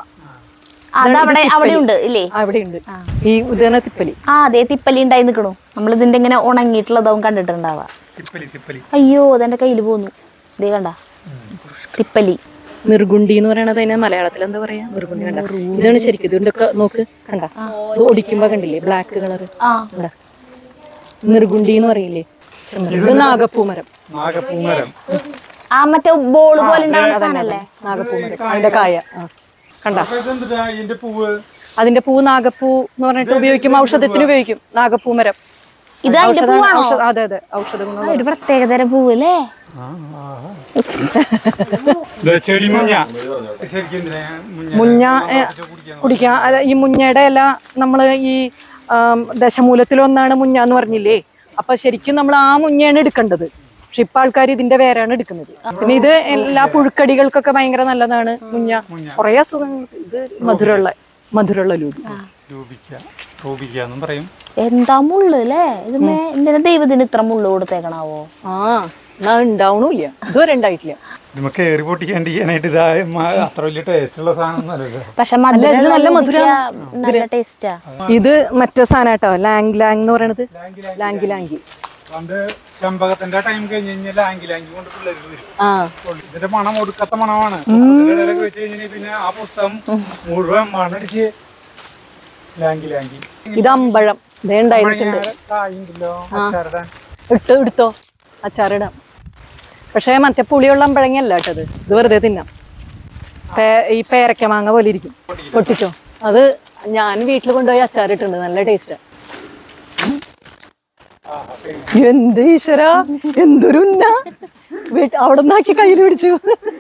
അതവിടെ അവിടെ ഉണ്ട് ഇല്ലേ? അവിടെ ഉണ്ട്. ഈ ഉദയന തിപ്പലി. ആ അതെ, തിപ്പലി ഉണ്ടായി നിൽക്കണു. നമ്മൾ ഇതിന്റെ ഇങ്ങനെ ഉണങ്ങിയിട്ടുള്ളതാവും കണ്ടിട്ടുണ്ടാവാ. തിപ്പലി തിപ്പലി. അയ്യോ അതെന്റെ കയ്യിൽ പോന്നു. ഇതേ കണ്ട തിപ്പലി. നിർഗുണ്ടി എന്ന് പറയണത് അതിനെ മലയാളത്തിൽ എന്താ പറയാ? നിർഗുണ്ടി. കണ്ട, ഇതാണ് ശരിക്കും. ഇതിണ്ടൊക്കെ നോക്ക്, കണ്ട, ഇത് ഒടിക്കുമ്പോ കണ്ടില്ലേ ബ്ലാക്ക് കളർ? ആ നിർഗുണ്ടി എന്ന് പറയില്ലേ? ഇത് നാഗപ്പൂമരം. നാഗപ്പൂമരം. ആ മറ്റേ ബോള് പോലെ ഉണ്ടാവുന്ന സാധനല്ലേ? നാഗപ്പൂമരം. അതിന്റെ കായ. ആ കണ്ട, അപ്പൊ ഇതെന്താ ഇതിന്റെ പൂവ്? അതിന്റെ പൂ നാഗപ്പൂ എന്ന് പറഞ്ഞിട്ട് ഉപയോഗിക്കും. ഔഷധത്തിന് ഉപയോഗിക്കും നാഗപ്പൂമരം. ഇത് അതിന്റെ പൂവാണോ? ഔഷധ- അതെ അതെ, ഔഷധ ഗുണം. ആ, ഒരു പ്രത്യേകതരം പൂവ് അല്ലേ? ഇത് ചെടിമുഞ്ഞ. ശരിക്കും എന്തിനാ മുഞ്ഞ? മുഞ്ഞ ഏ, കുടിക്കാം. അല്ല, ഈ മുഞ്ഞയുടെ ഇല നമ്മള് ഈ ആം, ദശമൂലത്തിലൊന്നാണ് മുഞ്ഞ എന്ന് പറഞ്ഞില്ലേ? അപ്പൊ ശരിക്കും നമ്മൾ ആ മുഞ്ഞയാണ് എടുക്കേണ്ടത്. പക്ഷെ ഇപ്പൊ ആൾക്കാർ ഇതിന്റെ വേരാണ് എടുക്കുന്നത്. പിന്നെ ഇത് എല്ലാ പുഴുക്കടികൾക്കൊക്കെ ഭയങ്കര നല്ലതാണ് മുഞ്ഞ. കുറെ അസുഖങ്ങൾ. ഇത് മധുരമുള്ള മധുരമുള്ള ലൂബി. രൂപിക്ക രൂപിക്കാന്നും പറയും. എന്താ മുള്ളു അല്ലേ? ഇത് എന്തിനാ ദൈവത്തിന് ഇത്ര മുള്ളു കൊടുത്തേക്കണാവോ? ആ എന്നാ ഉണ്ടാവണില്ല. ഇതുവരെ ഉണ്ടായിട്ടില്ല. നമുക്ക് കയറി പൊട്ടിക്കാണ്ടിരിക്കാനായിട്ട് ഇതാ മ- അത്ര വലിയ ടേസ്റ്റ് ഉള്ള സാധനം അല്ലല്ലോ. പക്ഷെ ഇത് നല്ല മധുരം. നല്ല ടേസ്റ്റാ. ഇത് മറ്റേ സാധനം കേട്ടോ, ലാങ് ലാങ് എന്ന് പറയണത്. ലാങ്കി ലാങ്കി. പണ്ട് ചെമ്പകത്തിന്റെ ടൈം കഴിഞ്ഞ് കഴിഞ്ഞാൽ ലാങ്കി ലാങ്കി കൊണ്ട് പിള്ളേർ വരും. ആ ഇതിന്റെ മണം ഒടുക്കത്തെ മണമാണ്. പുസ്തകത്തിലൊക്കെ വെച്ച് കഴിഞ്ഞാൽ പിന്നെ ആ പുസ്തകം മുഴുവൻ മണടിച്ച് ലാങ്കി ലാങ്കി. ഇത് അമ്പഴം. ഇതേ ഉണ്ടായിട്ടുണ്ട്. കായുണ്ടല്ലോ അച്ചാറിടാൻ. ഇട്ട് എടുത്തോ, അച്ചാറിടാം. പക്ഷെ മറ്റേ പുളിയുള്ള അമ്പഴങ്ങല്ല കേട്ടത്. ഇത് വെറുതെ തിന്നാം. ഈ പേരക്ക മാങ്ങ പോലെ ഇരിക്കും. പൊട്ടിച്ചോ? അത് ഞാൻ വീട്ടിൽ കൊണ്ടുപോയി അച്ചാറിട്ടുണ്ട്, നല്ല ടേസ്റ്റാ. എന്ത് ഈശ്വര, എന്തൊരു ഉന്ന അവിടെ നിന്നാക്കി കയ്യിൽ പിടിച്ചു.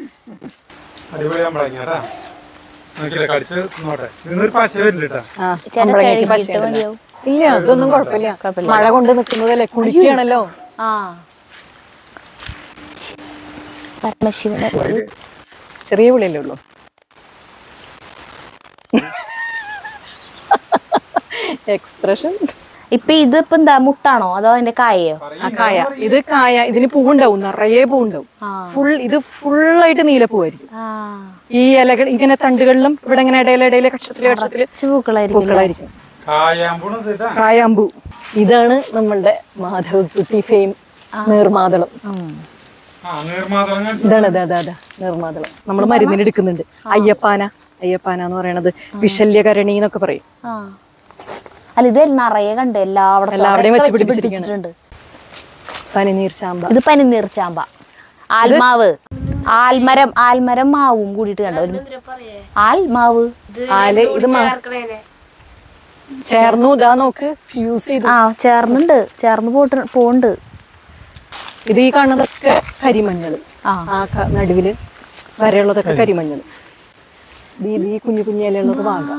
ഇല്ല, അതൊന്നും കുഴപ്പമില്ല. മഴ കൊണ്ട് നിൽക്കുന്നതല്ലേ, കുളിക്കുകയാണല്ലോ. ചെറിയ പുളിയല്ലേ ഉള്ളൂ. എക്സ്പ്രഷൻ. ഇപ്പൊ ഇതിപ്പോ എന്താ, മുട്ടാണോ അതോ അതിന്റെ കായയോ? ആ കായ, ഇത് കായ. ഇതിന് പൂവുണ്ടാവും, നിറയെ പൂവുണ്ടാവും. ഫുൾ ഇത് ഫുള്ളായിട്ട് നീലപ്പൂവായിരിക്കും. ഈ ഇലകൾ ഇങ്ങനെ തണ്ടുകളിലും ഇവിടെ ഇങ്ങനെ ഇടയിലെ ഇടയിലെ കക്ഷത്തിലെ കക്ഷത്തില് പൂക്കളായിരിക്കും. കായാമ്പൂ. ഇതാണ് നമ്മളുടെ മാധവക്കുട്ടി ഫെയിം നീർമാതളം. ഇതാണ് അതെ അതെ അതെ നീർമാതളം. നമ്മൾ മരുന്നിന് എടുക്കുന്നുണ്ട്. അയ്യപ്പാന അയ്യപ്പാന എന്ന് പറയണത് വിശല്യകരണി എന്നൊക്കെ പറയും. അല്ല, ഇത് നിറയെ കണ്ട് എല്ലാവരുടെയും വെച്ച് പിടിപ്പിച്ചിട്ടുണ്ട്. പനിനീർ ചാമ്പ. ഇത് പനിനീർ ചാമ്പ. ആൽമാവ്, ആൽമരം, ആൽമരം മാവും കൂടിയിട്ട് കണ്ടോ? ഒരു ആൽമാവ്. ആല് ഇത് ചേർന്നു. ഇതാ നോക്ക്, ഫ്യൂസ് ചെയ്തു. ആ ചേർന്നുണ്ട്, ചേർന്ന് പോട്ട് പോണ്ട്. ഇത് ഈ കാണുന്നതൊക്കെ കരിമഞ്ഞൾ. ആ നടുവില് വരെയുള്ളതൊക്കെ കരിമഞ്ഞൾ. ഈ കുഞ്ഞു കുഞ്ഞു ഇലയുള്ളത് വാങ്ങാം.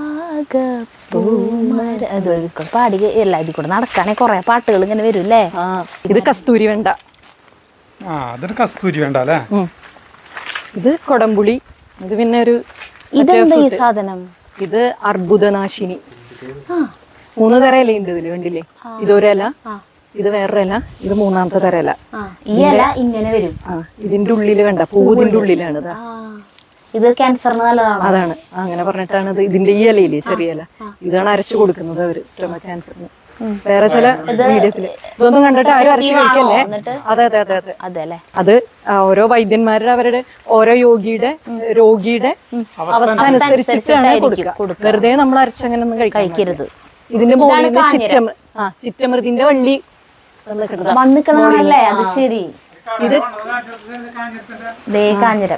പാടി എല്ലാരും കൂടെ നടക്കാണെ കൊറേ പാട്ടുകൾ ഇങ്ങനെ വരും അല്ലേ? ഇത് കസ്തൂരി വെണ്ട. കസ്തൂരി വേണ്ട അല്ലേ? ഇത് കൊടംപുളി. ഇത് പിന്നെ ഒരു ഇതെന്താ ഈ സാധനം? ഇത് അർബുദനാശിനി. മൂന്ന് തരം ഇലയുണ്ട് ഇതില്, കണ്ടില്ലേ? ഇതൊരല, ഇത് വേറൊരല, ഇത് മൂന്നാമത്തെ തരം ഇല. ഈ ഇല ഇങ്ങനെ വരും. ആ ഇതിന്റെ ഉള്ളില് കണ്ട പൂവിന്റെ ഉള്ളിലാണ്. ഇത് ക്യാൻസറിന് നല്ലതാണ്. അതാണ് അങ്ങനെ പറഞ്ഞിട്ടാണ് ഇത്. ഇതിന്റെ ഈ ഇലയില്ലേ, ചെറിയ ഇല, ഇതാണ് അരച്ചു കൊടുക്കുന്നത് അവര് സ്റ്റൊമക് ക്യാൻസറിന്. വേറെ ചില മീഡിയത്തില് ഇതൊന്നും കണ്ടിട്ട് ആരും അരച്ചു കഴിക്കല്ലേ? അതെ അതെ അതെ അതെ അതെ. അത് ഓരോ വൈദ്യന്മാരുടെ അവരുടെ ഓരോ യോഗിയുടെ രോഗിയുടെ അവസ്ഥ അനുസരിച്ചിട്ടാണ് കൊടുക്കുക. വെറുതെ നമ്മൾ അരച്ചങ്ങനെ ഒന്നും കഴിക്കരുത്. ഇതിന്റെ മുകളിൽ നിന്ന് ചിറ്റമൃ ആ ചിറ്റമൃതിന്റെ വള്ളി വന്നിക്കണല്ലേ? അത് ശരി. ഇത് കാഞ്ഞിരം.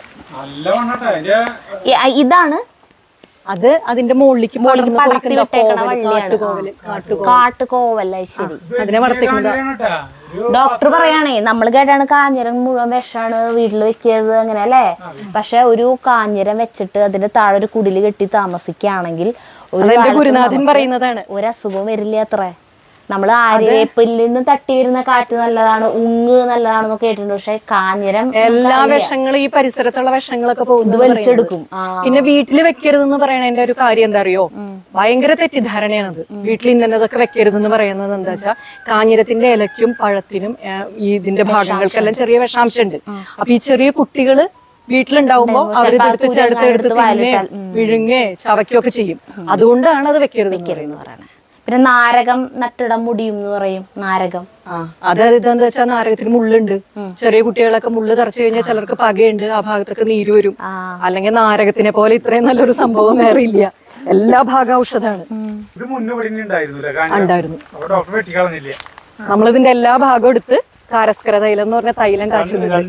ഇതാണ് അത് അതിന്റെ മുകളിലേക്ക് പടർത്തി വിട്ടേക്കണ വള്ളിയാണ്. കാട്ടുകോവല്ല. ശരി. അതിനെ വളർത്തിക്കുന്നത് ഡോക്ടർ പറയാണേ, നമ്മൾ കേട്ടാണ് കാഞ്ഞിരം മുഴുവൻ വിഷാണ് വീട്ടിൽ വെക്കരുത് അങ്ങനെ അല്ലേ? പക്ഷെ ഒരു കാഞ്ഞിരം വെച്ചിട്ട് അതിന്റെ താഴെ ഒരു കുടില് കെട്ടി താമസിക്കുകയാണെങ്കിൽ ഗുരുനാഥൻ പറയുന്നതാണ്, ഒരു അസുഖവും വരില്ല അത്ര. നമ്മള് ആര്യവേപ്പിൽ നിന്ന് തട്ടി വരുന്ന കാറ്റ് നല്ലതാണ്, ഉങ്ങ് നല്ലതാണെന്നൊക്കെ കേട്ടിട്ടുണ്ട്. പക്ഷെ കാഞ്ഞിരം എല്ലാ വിഷങ്ങളും ഈ പരിസരത്തുള്ള വിഷങ്ങളൊക്കെ പോകുന്നത് വലിച്ചെടുക്കും. പിന്നെ വീട്ടിൽ വെക്കരുതെന്ന് പറയണതിന്റെ ഒരു കാര്യം എന്താ അറിയോ? ഭയങ്കര തെറ്റിദ്ധാരണയാണത്. വീട്ടിൽ ഇന്നതൊക്കെ വെക്കരുതെന്ന് പറയുന്നത് എന്താ വെച്ചാൽ, കാഞ്ഞിരത്തിന്റെ ഇലയ്ക്കും പഴത്തിനും ഈ ഇതിന്റെ ഭാഗങ്ങൾക്കെല്ലാം ചെറിയ വിഷാംശം ഉണ്ട്. അപ്പൊ ഈ ചെറിയ കുട്ടികള് വീട്ടിലുണ്ടാവുമ്പോ അവരിതെടുത്ത് ചേർത്തെടുത്ത് വിഴുങ്ങേ ചവയ്ക്കുകയൊക്കെ ചെയ്യും. അതുകൊണ്ടാണ് അത് വെക്കരുത് പറയുന്നത്. പിന്നെ നാരകം നട്ടിടം മുടിയും എന്ന് പറയും. നാരകം അത് ഇതെന്താ വെച്ചാൽ നാരകത്തിന് മുള്ളുണ്ട്. ചെറിയ കുട്ടികളൊക്കെ മുള്ള് തറച്ചു കഴിഞ്ഞാൽ ചിലർക്ക് പകയുണ്ട്, ആ ഭാഗത്തൊക്കെ നീര് വരും. അല്ലെങ്കിൽ നാരകത്തിനെ പോലെ ഇത്രയും നല്ലൊരു സംഭവം വേറെ ഇല്ല. എല്ലാ ഭാഗം ഔഷധമാണ്. ഉണ്ടായിരുന്നു. നമ്മളിതിന്റെ എല്ലാ ഭാഗവും എടുത്ത് കാരസ്കര തൈലം എന്ന് പറഞ്ഞ തൈലം കാച്ചുന്നുണ്ട്.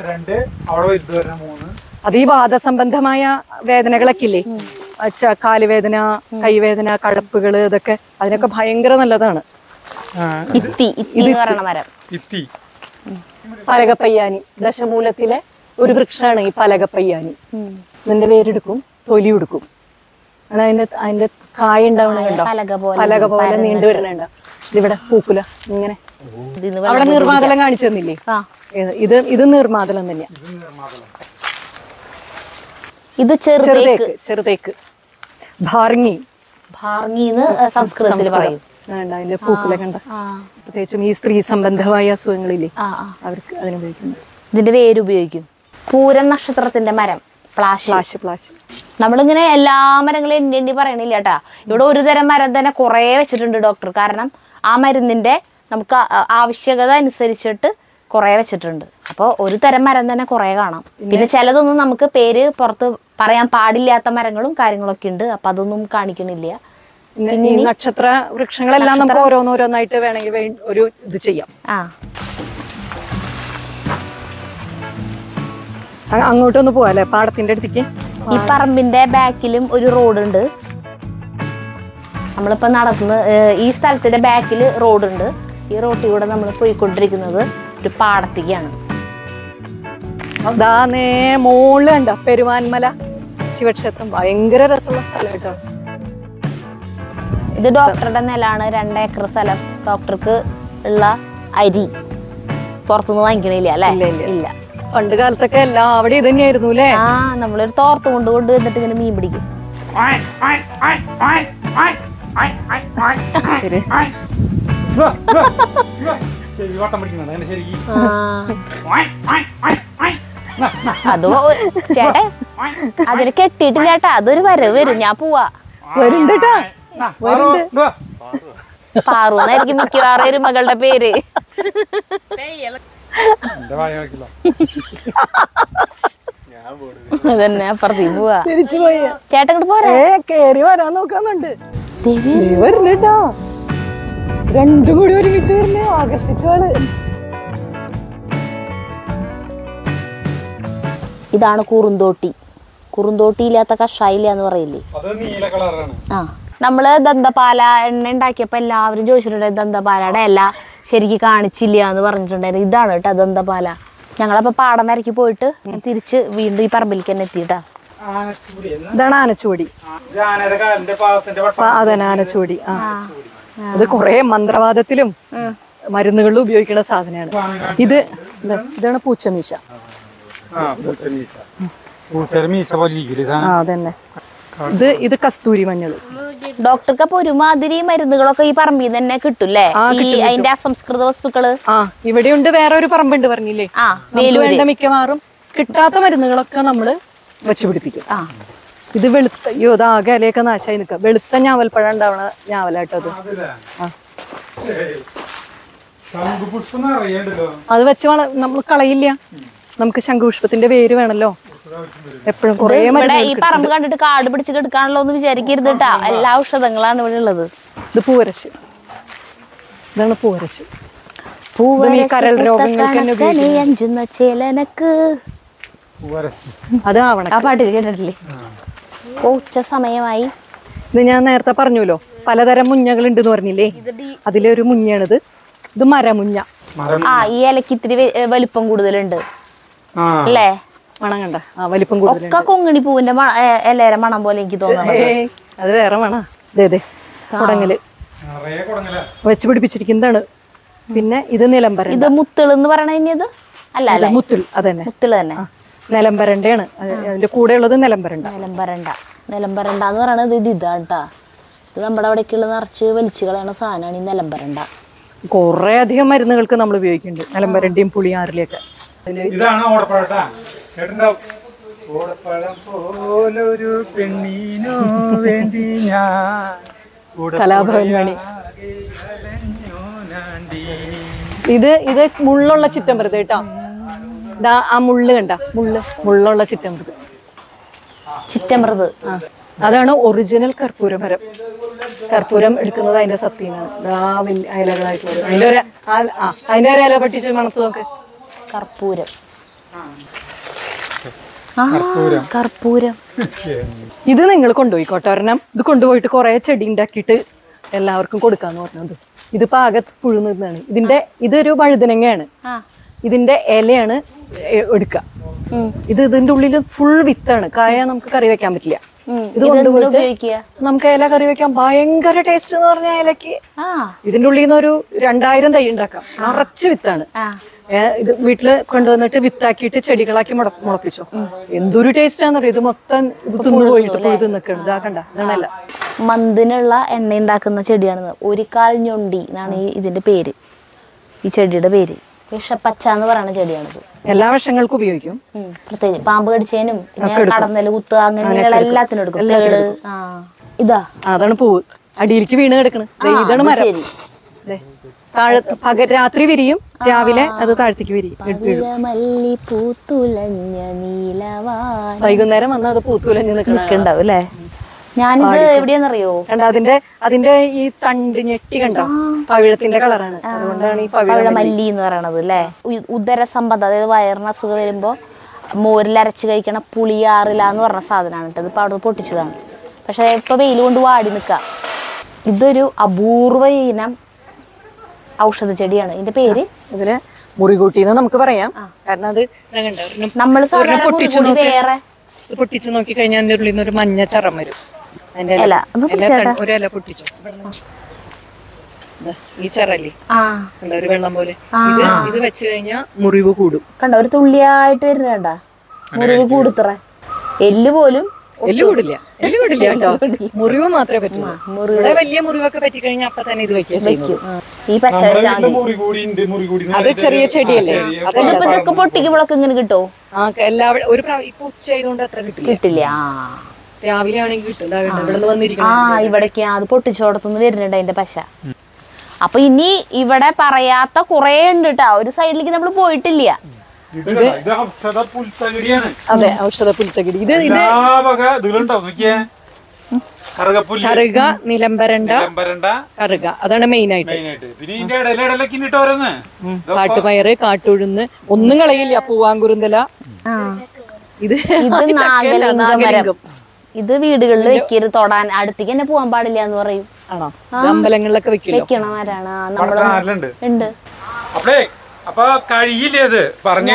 അത് ഈ വാദസംബന്ധമായ വേദനകളൊക്കെ ഇല്ലേ, കാലുവേദന, കൈവേദന, കഴപ്പുകള്, ഇതൊക്കെ അതിനൊക്കെ ഭയങ്കര നല്ലതാണ്. പലകപ്പയ്യാനി ദശമൂലത്തിലെ ഒരു വൃക്ഷമാണ് ഈ പലകപ്പയ്യാനി. ഇതിന്റെ വേരെടുക്കും, തൊലി എടുക്കും. അതിന്റെ അതിന്റെ കായ ഉണ്ടാവണുണ്ടോ, പലക പോലെ നീണ്ടു വരണുണ്ടോ? ഇതിവിടെ പൂക്കുല ഇങ്ങനെ. അവിടെ നീർമാതളം കാണിച്ചു തന്നില്ലേ? ഇത് ഇത് നീർമാതളം തന്നെയാ. ഇത് ചെറുതേക്ക്. ചെറുതേക്ക് ഭാർങ്ങി. ഭാർങ്ങിന്ന് സംസ്കൃതത്തിൽ പറയും. അതിന്റെ പൂക്കളെ കണ്ട പ്രത്യേകിച്ചും ഈ സ്ത്രീ സംബന്ധമായ അസുഖങ്ങളില്ലേ, അവർക്ക് അതിനുപയോഗിക്കുന്നു. ഇതിന്റെ വേര് ഉപയോഗിക്കും. പൂരം നക്ഷത്രത്തിന്റെ മരം പ്ലാഷ്. പ്ലാഷ് നമ്മളിങ്ങനെ എല്ലാ മരങ്ങളും എണ്ണി എണ്ണി പറയണില്ല കേട്ടാ. ഇവിടെ ഒരു തരം മരം തന്നെ കുറെ വെച്ചിട്ടുണ്ട് ഡോക്ടർ. കാരണം ആ മരുന്നിന്റെ നമുക്ക് ആവശ്യകത അനുസരിച്ചിട്ട് കുറെ വെച്ചിട്ടുണ്ട്. അപ്പോൾ ഒരു തരം മരം തന്നെ കുറെ കാണാം. പിന്നെ ചിലതൊന്നും നമുക്ക് പേര് പുറത്ത് പറയാൻ പാടില്ലാത്ത മരങ്ങളും കാര്യങ്ങളൊക്കെ ഉണ്ട്. അപ്പൊ അതൊന്നും കാണിക്കണില്ല. പിന്നെ നക്ഷത്ര വൃക്ഷങ്ങളെല്ലാം നമുക്ക് ഓരോന്നോരോന്നായിട്ട് വേണമെങ്കിൽ ഒരു ഇത് ചെയ്യാം. ആ അങ്ങോട്ടൊന്ന് പോവാല്ലേ പാടത്തിന്റെ അടുത്തേക്ക്? ഈ പറമ്പിന്റെ ബാക്കിലും ഒരു റോഡുണ്ട്. നമ്മളിപ്പോ നടന്ന് ഈ സ്ഥലത്തിന്റെ ബാക്കിൽ റോഡുണ്ട്. ഈ റോട്ടിൽ കൂടെ നമ്മൾ പോയിക്കൊണ്ടിരിക്കുന്നത് ഒരു പാടത്തേക്കാണ്. അതാ നേ മോള് കണ്ട പെരുവാൻമല ശിവക്ഷേത്രം, ഭയങ്കര രസമുള്ള സ്ഥലം കേട്ടോ. ഇത് ഡോക്ടറുടെ നിലാണ്, രണ്ട് ഏക്കർ സ്ഥലം. ഡോക്ടർക്ക് ഉള്ള അരി പുറത്തുനിന്ന് വാങ്ങിക്കണില്ല അല്ലേ? ഇല്ല. പണ്ട് കാലത്തൊക്കെ എല്ലാം അവിടെ ഇത് തന്നെയായിരുന്നു അല്ലേ? ആ, നമ്മളൊരു തോർത്ത് കൊണ്ട് കൊണ്ട് എന്നിട്ട് ഇങ്ങനെ മീൻ പിടിക്കും. അതോ ചേട്ടാ, അതിന് കെട്ടിയിട്ടില്ല ചേട്ടാ, അതൊരു വരവ് വരും. ഞാൻ പോവാ. വരുന്നുണ്ട് പാറു എന്നായിരിക്കും മിക്കവാറും ഒരു മകളുടെ പേര്. അതന്നെ, അപ്പുറത്തേക്ക് പോവാ. തിരിച്ചു പോയി ചേട്ടൻ ഇങ്ങോട്ട് പോരാ. കേറി വരാൻ നോക്കാന്നുണ്ട്. വരുന്നുട്ടോ, രണ്ടും കൂടി ഒരുമിച്ച് വരുന്നേ, ആകർഷിച്ചോള്. ഇതാണ് കുറുന്തോട്ടി. കുറുന്തോട്ടി ഇല്ലാത്ത കഷായില്ല എന്ന് പറയില്ലേ? ആ, നമ്മള് ദന്തപാല എണ്ണ ഉണ്ടാക്കിയപ്പോ എല്ലാവരും ചോദിച്ചിട്ടുണ്ടായിരുന്നു ദന്തപാലയുടെ ഇല ശരിക്കും കാണിച്ചില്ല എന്ന് പറഞ്ഞിട്ടുണ്ടായിരുന്നു. ഇതാണ് കേട്ടോ ദന്തപാല. ഞങ്ങളപ്പോ പാടം വരയ്ക്ക് പോയിട്ട് തിരിച്ച് വീണ്ടും ഈ പറമ്പിലേക്ക് തന്നെ എത്തിയിട്ടാ. ഇതാണ് ആനച്ചുവടി. അതന്നെ ആനച്ചുവടി. ആ, അത് കൊറേ മന്ത്രവാദത്തിലും മരുന്നുകളിലും ഉപയോഗിക്കുന്ന സാധനമാണ്. ഇത് ഇതാണ് പൂച്ചമീശ. അതന്നെ. ഇത് ഇത് കസ്തൂരി മഞ്ഞൾ. ഡോക്ടർക്ക് അപ്പൊ ഒരുമാതിരി മരുന്നുകളൊക്കെ ഈ പറമ്പിൽ തന്നെ കിട്ടൂല്ലേ? ഈ അതിന്റെ അസംസ്കൃത വസ്തുക്കള്. ആ, ഇവിടെയുണ്ട്. വേറെ ഒരു പറമ്പുണ്ട് പറഞ്ഞില്ലേ? ആ, വേണ്ട മിക്കവാറും കിട്ടാത്ത മരുന്നുകളൊക്കെ നമ്മള് വെച്ചുപിടിപ്പിക്കും. ആ, ഇത് വെളുത്ത, അയ്യോ ഇതാകെ ഇലയൊക്കെ നാശമായി നിൽക്കുക. വെളുത്ത ഞാവൽപ്പഴം ഉണ്ടാവണ ഞാവലാട്ടത്. അത് വെച്ച് നമ്മൾ കളയില്ല. നമുക്ക് ശംഖുപുഷ്പത്തിന്റെ വേര് വേണല്ലോ എപ്പോഴും. കുറെ ഈ പറമ്പ് കണ്ടിട്ട് കാട് പിടിച്ച് കിടക്കാണല്ലോ എന്ന് വിചാരിക്കരുത് കേട്ടാ. എല്ലാ ഔഷധങ്ങളാണ് ഇവിടെ ഉള്ളത്. ഇത് പൂവരശ്. ഇതാണ് പൂവരശ്. കരൾ രോഗങ്ങൾക്ക് അത് ആവണം. ആ പാട്ടിൽ കേട്ടിട്ടില്ലേ? ഉച്ച സമയമായി. ഇത് ഞാൻ നേരത്തെ പറഞ്ഞല്ലോ, പലതരം മുഞ്ഞകൾ ഉണ്ട് എന്ന് പറഞ്ഞില്ലേ? അതിലൊരു മുഞ്ഞയാണിത്. ഇത് മരമുഞ്ഞ. ആ, ഈ ഇലക്ക് ഇത്തിരി വലിപ്പം കൂടുതലുണ്ട് അല്ലേ? മണം കണ്ട? ആ, വലിപ്പം കൂടുതൽ. ഒക്കെ കൊങ്ങിണി പൂവിന്റെ ഇലയുടെ മണം പോലെ എനിക്ക് തോന്നുന്നത്. അത് വേറെ മണ. ഇതേ കുടങ്ങല് വെച്ച് പിടിപ്പിച്ചിരിക്കുന്നതാണ്. പിന്നെ ഇത് നിലംബരണ്ട. ഇത് മുത്തിൾ എന്ന് പറയണത് അല്ല അല്ലേ? മുത്തിൽ. അതന്നെ, മുത്തിള് തന്നെ. നിലംബരണ്ടയാണ്. അതിന്റെ കൂടെ ഉള്ളത് നിലംബരണ്ട. നിലംബരണ്ട നിലംബരണ്ട എന്ന് പറയണത് ഇത് ഇതാട്ടാ. ഇത് നമ്മുടെ അവിടേക്കുള്ള നിറച്ച് വലിച്ചു കളയണ സാധനമാണ് ഈ നിലംബരണ്ട. കുറെ അധികം മരുന്നുകൾക്ക് നമ്മൾ ഉപയോഗിക്കുന്നുണ്ട്, നിലംബരണ്ടിയും പുളിയാറിലൊക്കെ. ഇതാണ് ഓടപ്പഴട്ടാ. കേട്ടിട്ടുണ്ടാവും. ഓടപ്പഴം പോലൊരു പെണ്ണിനു വേണ്ടി ഞാൻ കലാഭവൻ മണി. ഇത് ഇത് മുള്ളുള്ള ചിറ്റമ്പരുത് കേട്ടോ. ഇതാ ആ മുള്ള് കണ്ട? മുള്ള് മുള്ളുള്ള ചിറ്റമ്പരുത്. ചിറ്റമൃത്. ആ, അതാണ് ഒറിജിനൽ കർപ്പൂര മരം. കർപ്പൂരം എടുക്കുന്നത് അതിന്റെ സത്യമാണ്. ഇതാ വലിയ ഇലകളായിട്ടുള്ളത്. അതിന്റെ ഒരു അതിന്റെ ഒരു ഇല പൊട്ടിച്ച് മണത്ത് നോക്ക്. കർപ്പൂരം. കർപ്പൂരം. ഇത് നിങ്ങൾ കൊണ്ടുപോയിക്കോട്ടെ ഒരെണ്ണം. ഇത് കൊണ്ടുപോയിട്ട് കുറെ ചെടി ഉണ്ടാക്കിയിട്ട് എല്ലാവർക്കും കൊടുക്കാന്ന് പറഞ്ഞത്. ഇതിപ്പോ ആകെ പുഴുന്നതാണ്. ഇതിന്റെ ഇതൊരു വഴുതനങ്ങയാണ്. ഇതിന്റെ ഇലയാണ് എടുക്കുക. ഇത് ഇതിന്റെ ഉള്ളിൽ ഫുൾ വിത്താണ്. കായ നമുക്ക് കറി വെക്കാൻ പറ്റില്ല. ഇത് കൊണ്ടുപോയിട്ട് നമുക്ക് ഇല കറി വെക്കാൻ ഭയങ്കര ടേസ്റ്റ് എന്ന് പറഞ്ഞ ഇലക്ക്. ഇതിന്റെ ഉള്ളിൽ നിന്ന് ഒരു രണ്ടായിരം തൈ ഉണ്ടാക്കാം. നിറച്ച് വിത്താണ്. ഇത് വീട്ടില് കൊണ്ടുവന്നിട്ട് വിത്താക്കിയിട്ട് ചെടികളാക്കി മുള മുളപ്പിച്ചോ. എന്തൊരു ടേസ്റ്റ് ആണെന്നറിയോ. ഇത് മൊത്തം തിന്നു പോയിട്ട് പുഴുത് നിൽക്കണം. ഇതാക്കണ്ട, ഇതാണല്ല. മന്തിനുള്ള എണ്ണ ഉണ്ടാക്കുന്ന ചെടിയാണ് ഒരു കാൽ ഞൊണ്ടി എന്നാണ് ഈ ഇതിന്റെ പേര്. ഈ ചെടിയുടെ പേര് വിഷപ്പച്ച എന്ന് പറയുന്ന ചെടിയാണിത്. എല്ലാ വിഷങ്ങൾക്കും ഉപയോഗിക്കും. പ്രത്യേകിച്ച് പാമ്പ് കടിച്ചതിനും കടന്നല് കുത്തുക അങ്ങനെയുള്ള എല്ലാത്തിനും എടുക്കും. തേള്. ആ, ഇതാ അതാണ് പൂവ് അടിയിലേക്ക് വീണ് കിടക്കണ്. ഇതാണ് മരം. താഴത്ത് പക രാത്രി വിരിയും, രാവിലെ അത് താഴത്തേക്ക് വിരിയും. വൈകുന്നേരം വന്ന് അത് പൂത്തുലഞ്ഞ് നിൽക്കണ്ടാവും അല്ലേ? ഞാനിത് എവിടെയാന്നറിയോ? കണ്ട അതിന്റെ അതിന്റെ ഈ തണ്ട് ഞെട്ടി കണ്ടോ? പവിഴത്തിന്റെ കളറാണ്. അതുകൊണ്ടാണ് ഈ പവിഴമല്ലി എന്ന് പറയണത് അല്ലേ? ഉദരസമ്പത്ത്, അതായത് വയറിന് അസുഖം വരുമ്പോ മോരിൽ അരച്ച് കഴിക്കണ പുളിയാറില എന്ന് പറഞ്ഞ സാധനമാണ് കേട്ടോ. ഇതിപ്പോൾ അവിടെ പൊട്ടിച്ചതാണ്. പക്ഷേ ഇപ്പോൾ വെയിൽ കൊണ്ട് വാടി നിൽക്കുക. ഇതൊരു അപൂർവ ഇനം ഔഷധ ചെടിയാണ്. ഇതിന്റെ പേര് ഇതില് മുറികൂട്ടിന്ന് നമുക്ക് പറയാം. കാരണം അത് നമ്മൾ വേറെ പൊട്ടിച്ചു നോക്കി കഴിഞ്ഞാൽ അതിന്റെ ഉള്ളിൽ നിന്ന് ഒരു മഞ്ഞ ചറം വരും. അതിന്റെ ഒരു ഇല പൊട്ടിച്ചു ഈ ചറല്ലേ ഒരു വെള്ളം പോലെ ഇത് ഇത് വെച്ച് കഴിഞ്ഞാൽ മുറിവ് കൂടും. കണ്ട ഒരു തുള്ളിയായിട്ട് വരുന്നേണ്ട മുറിവ് കൂടുത്ര. എല്ല് പോലും എല്ല് കൂടില്ല എല്ല് കൂടില്ല കേട്ടോ. മുറിവ് മാത്രമേ പറ്റൂ. ഇവിടെ വലിയ മുറിവൊക്കെ പറ്റിക്കഴിഞ്ഞാൽ അപ്പൊ തന്നെ ഇത് വെക്കും. ഈ പശ അത് ചെറിയ ചെടിയല്ലേ. ഇതൊക്കെ പൊട്ടിക്കുമ്പോഴൊക്കെ ഇങ്ങനെ കിട്ടോ? ആ എല്ലാവരും ഒരു ഇപ്പൊ ഉച്ച ആയതുകൊണ്ട് അത്ര കിട്ടില്ല കിട്ടില്ല. ആ രാവിലെ ആണെങ്കിൽ കിട്ടും. ഇവിടെ വന്നിരിക്കും. ആ ഇവിടേക്ക് അത് പൊട്ടിച്ചോടത്തുനിന്ന് വരുന്നുണ്ട് അതിന്റെ പശ. അപ്പൊ ഇനി ഇവിടെ പറയാത്ത കുറെ ഉണ്ട് കേട്ടാ. ഒരു സൈഡിലേക്ക് നമ്മൾ പോയിട്ടില്ല. അതെ ഔഷധ പുൽത്തകിടി. ഇത് കറുക, നിലംബരണ്ട, കറുക അതാണ് മെയിൻ ആയിട്ട്. കാട്ടുപയറ്, കാട്ടുഴുന്ന് ഒന്നും കളയില്ല. പൂവാങ്കുരുന്തല. ഇത് നാഗലിംഗമരം. ഇത് വീടുകളിൽ വെക്കരുത്, തൊടാൻ അടുത്തേക്ക് തന്നെ പോകാൻ പാടില്ല എന്ന് പറയും. ആണോ? അമ്പലങ്ങളിലൊക്കെ വെക്കണവരാണ് നമ്മള് ഉണ്ട്. അപ്പൊ കഴിയില്ല പറഞ്ഞു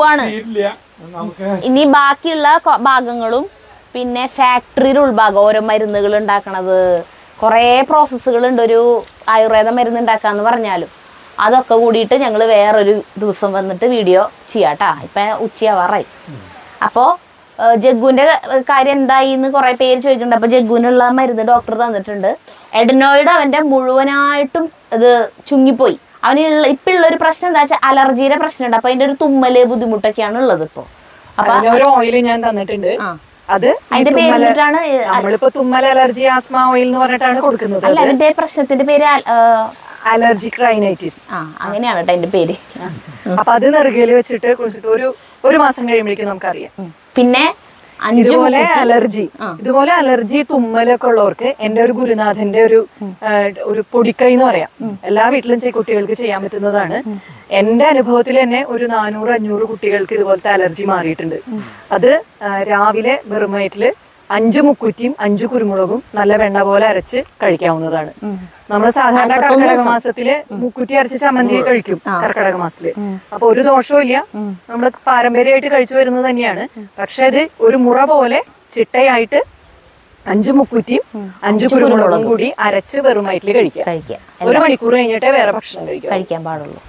ഇനി ബാക്കിയുള്ള ഭാഗങ്ങളും പിന്നെ ഫാക്ടറിയുടെ ഉൾഭാഗം ഓരോ മരുന്നുകൾ ഉണ്ടാക്കണത് കുറേ പ്രോസസ്സുകൾ ഉണ്ട്. ഒരു ആയുർവേദ മരുന്ന് ഉണ്ടാക്കാന്ന് പറഞ്ഞാലും അതൊക്കെ കൂടിയിട്ട് ഞങ്ങൾ വേറൊരു ദിവസം വന്നിട്ട് വീഡിയോ ചെയ്യാട്ടാ. ഇപ്പൊ ഉച്ചയാവാറായി. അപ്പോൾ ജഗ്ഗുവിന്റെ കാര്യം എന്തായി എന്ന് കുറെ പേര് ചോദിക്കുന്നുണ്ട്. അപ്പൊ ജഗ്ഗുവിനുള്ള മരുന്ന് ഡോക്ടർ തന്നിട്ടുണ്ട്. എഡനോയിഡ് അവന്റെ മുഴുവനായിട്ടും ഇത് ചുങ്ങിപ്പോയി. അവനുള്ള ഇപ്പൊ ഉള്ള ഒരു പ്രശ്നം എന്താ വെച്ചാൽ അലർജിയുടെ പ്രശ്നമുണ്ട്. അപ്പൊ അതിന്റെ ഒരു തുമ്മല് ബുദ്ധിമുട്ടൊക്കെയാണ് ഉള്ളത് ഇപ്പൊ. അപ്പൊ ഓയിൽ ഞാൻ തന്നിട്ടുണ്ട്. അത് അതിന്റെ പേരിട്ടാണ് നമ്മളിപ്പോ തുമ്മൽ, അലർജി, ആസ്മ ഓയിൽ എന്ന് പറഞ്ഞിട്ടാണ് കൊടുക്കുന്നത്. അല്ല അതിന്റെ പ്രശ്നത്തിന്റെ പേര് അലർജിക് റൈനൈറ്റിസ്. ആ അങ്ങനെയാണ് കേട്ടോ അതിന്റെ പേര്. അപ്പൊ അത് നെറുകയിൽ വെച്ചിട്ട് കുളിച്ചിട്ട് ഒരു ഒരു മാസം കഴിയുമ്പോഴേക്കും നമുക്കറിയാം. പിന്നെ ഇതുപോലെ അലർജി ഇതുപോലെ അലർജി തുമ്മലൊക്കെ ഉള്ളവർക്ക് എന്റെ ഒരു ഗുരുനാഥന്റെ ഒരു ഒരു പൊടിക്കൈ എന്ന് പറയാം. എല്ലാ വീട്ടിലും കുട്ടികൾക്ക് ചെയ്യാൻ പറ്റുന്നതാണ്. എന്റെ അനുഭവത്തിൽ തന്നെ ഒരു നാനൂറ് അഞ്ഞൂറ് കുട്ടികൾക്ക് ഇതുപോലത്തെ അലർജി മാറിയിട്ടുണ്ട്. അത് രാവിലെ വെറും വയറ്റില് അഞ്ച് മുക്കുറ്റിയും അഞ്ച് കുരുമുളകും നല്ല വെണ്ണ പോലെ അരച്ച് കഴിക്കാവുന്നതാണ്. നമ്മൾ സാധാരണ കർക്കിടക മാസത്തില് മുക്കുറ്റി അരച്ച് ചമ്മന്തി കഴിക്കും കർക്കിടക മാസത്തില്. അപ്പൊ ഒരു ദോഷവും ഇല്ല. നമ്മള് പാരമ്പര്യമായിട്ട് കഴിച്ചു വരുന്നത് തന്നെയാണ്. പക്ഷെ അത് ഒരു മുറ പോലെ ചിട്ടയായിട്ട് അഞ്ചു മുക്കുറ്റിയും അഞ്ചു കുരുമുളകും കൂടി അരച്ച് വെറും വയറ്റില് കഴിക്കുക. ഒരു മണിക്കൂർ കഴിഞ്ഞിട്ടേ വേറെ ഭക്ഷണം കഴിക്കുക കഴിക്കാൻ പാടുള്ളൂ.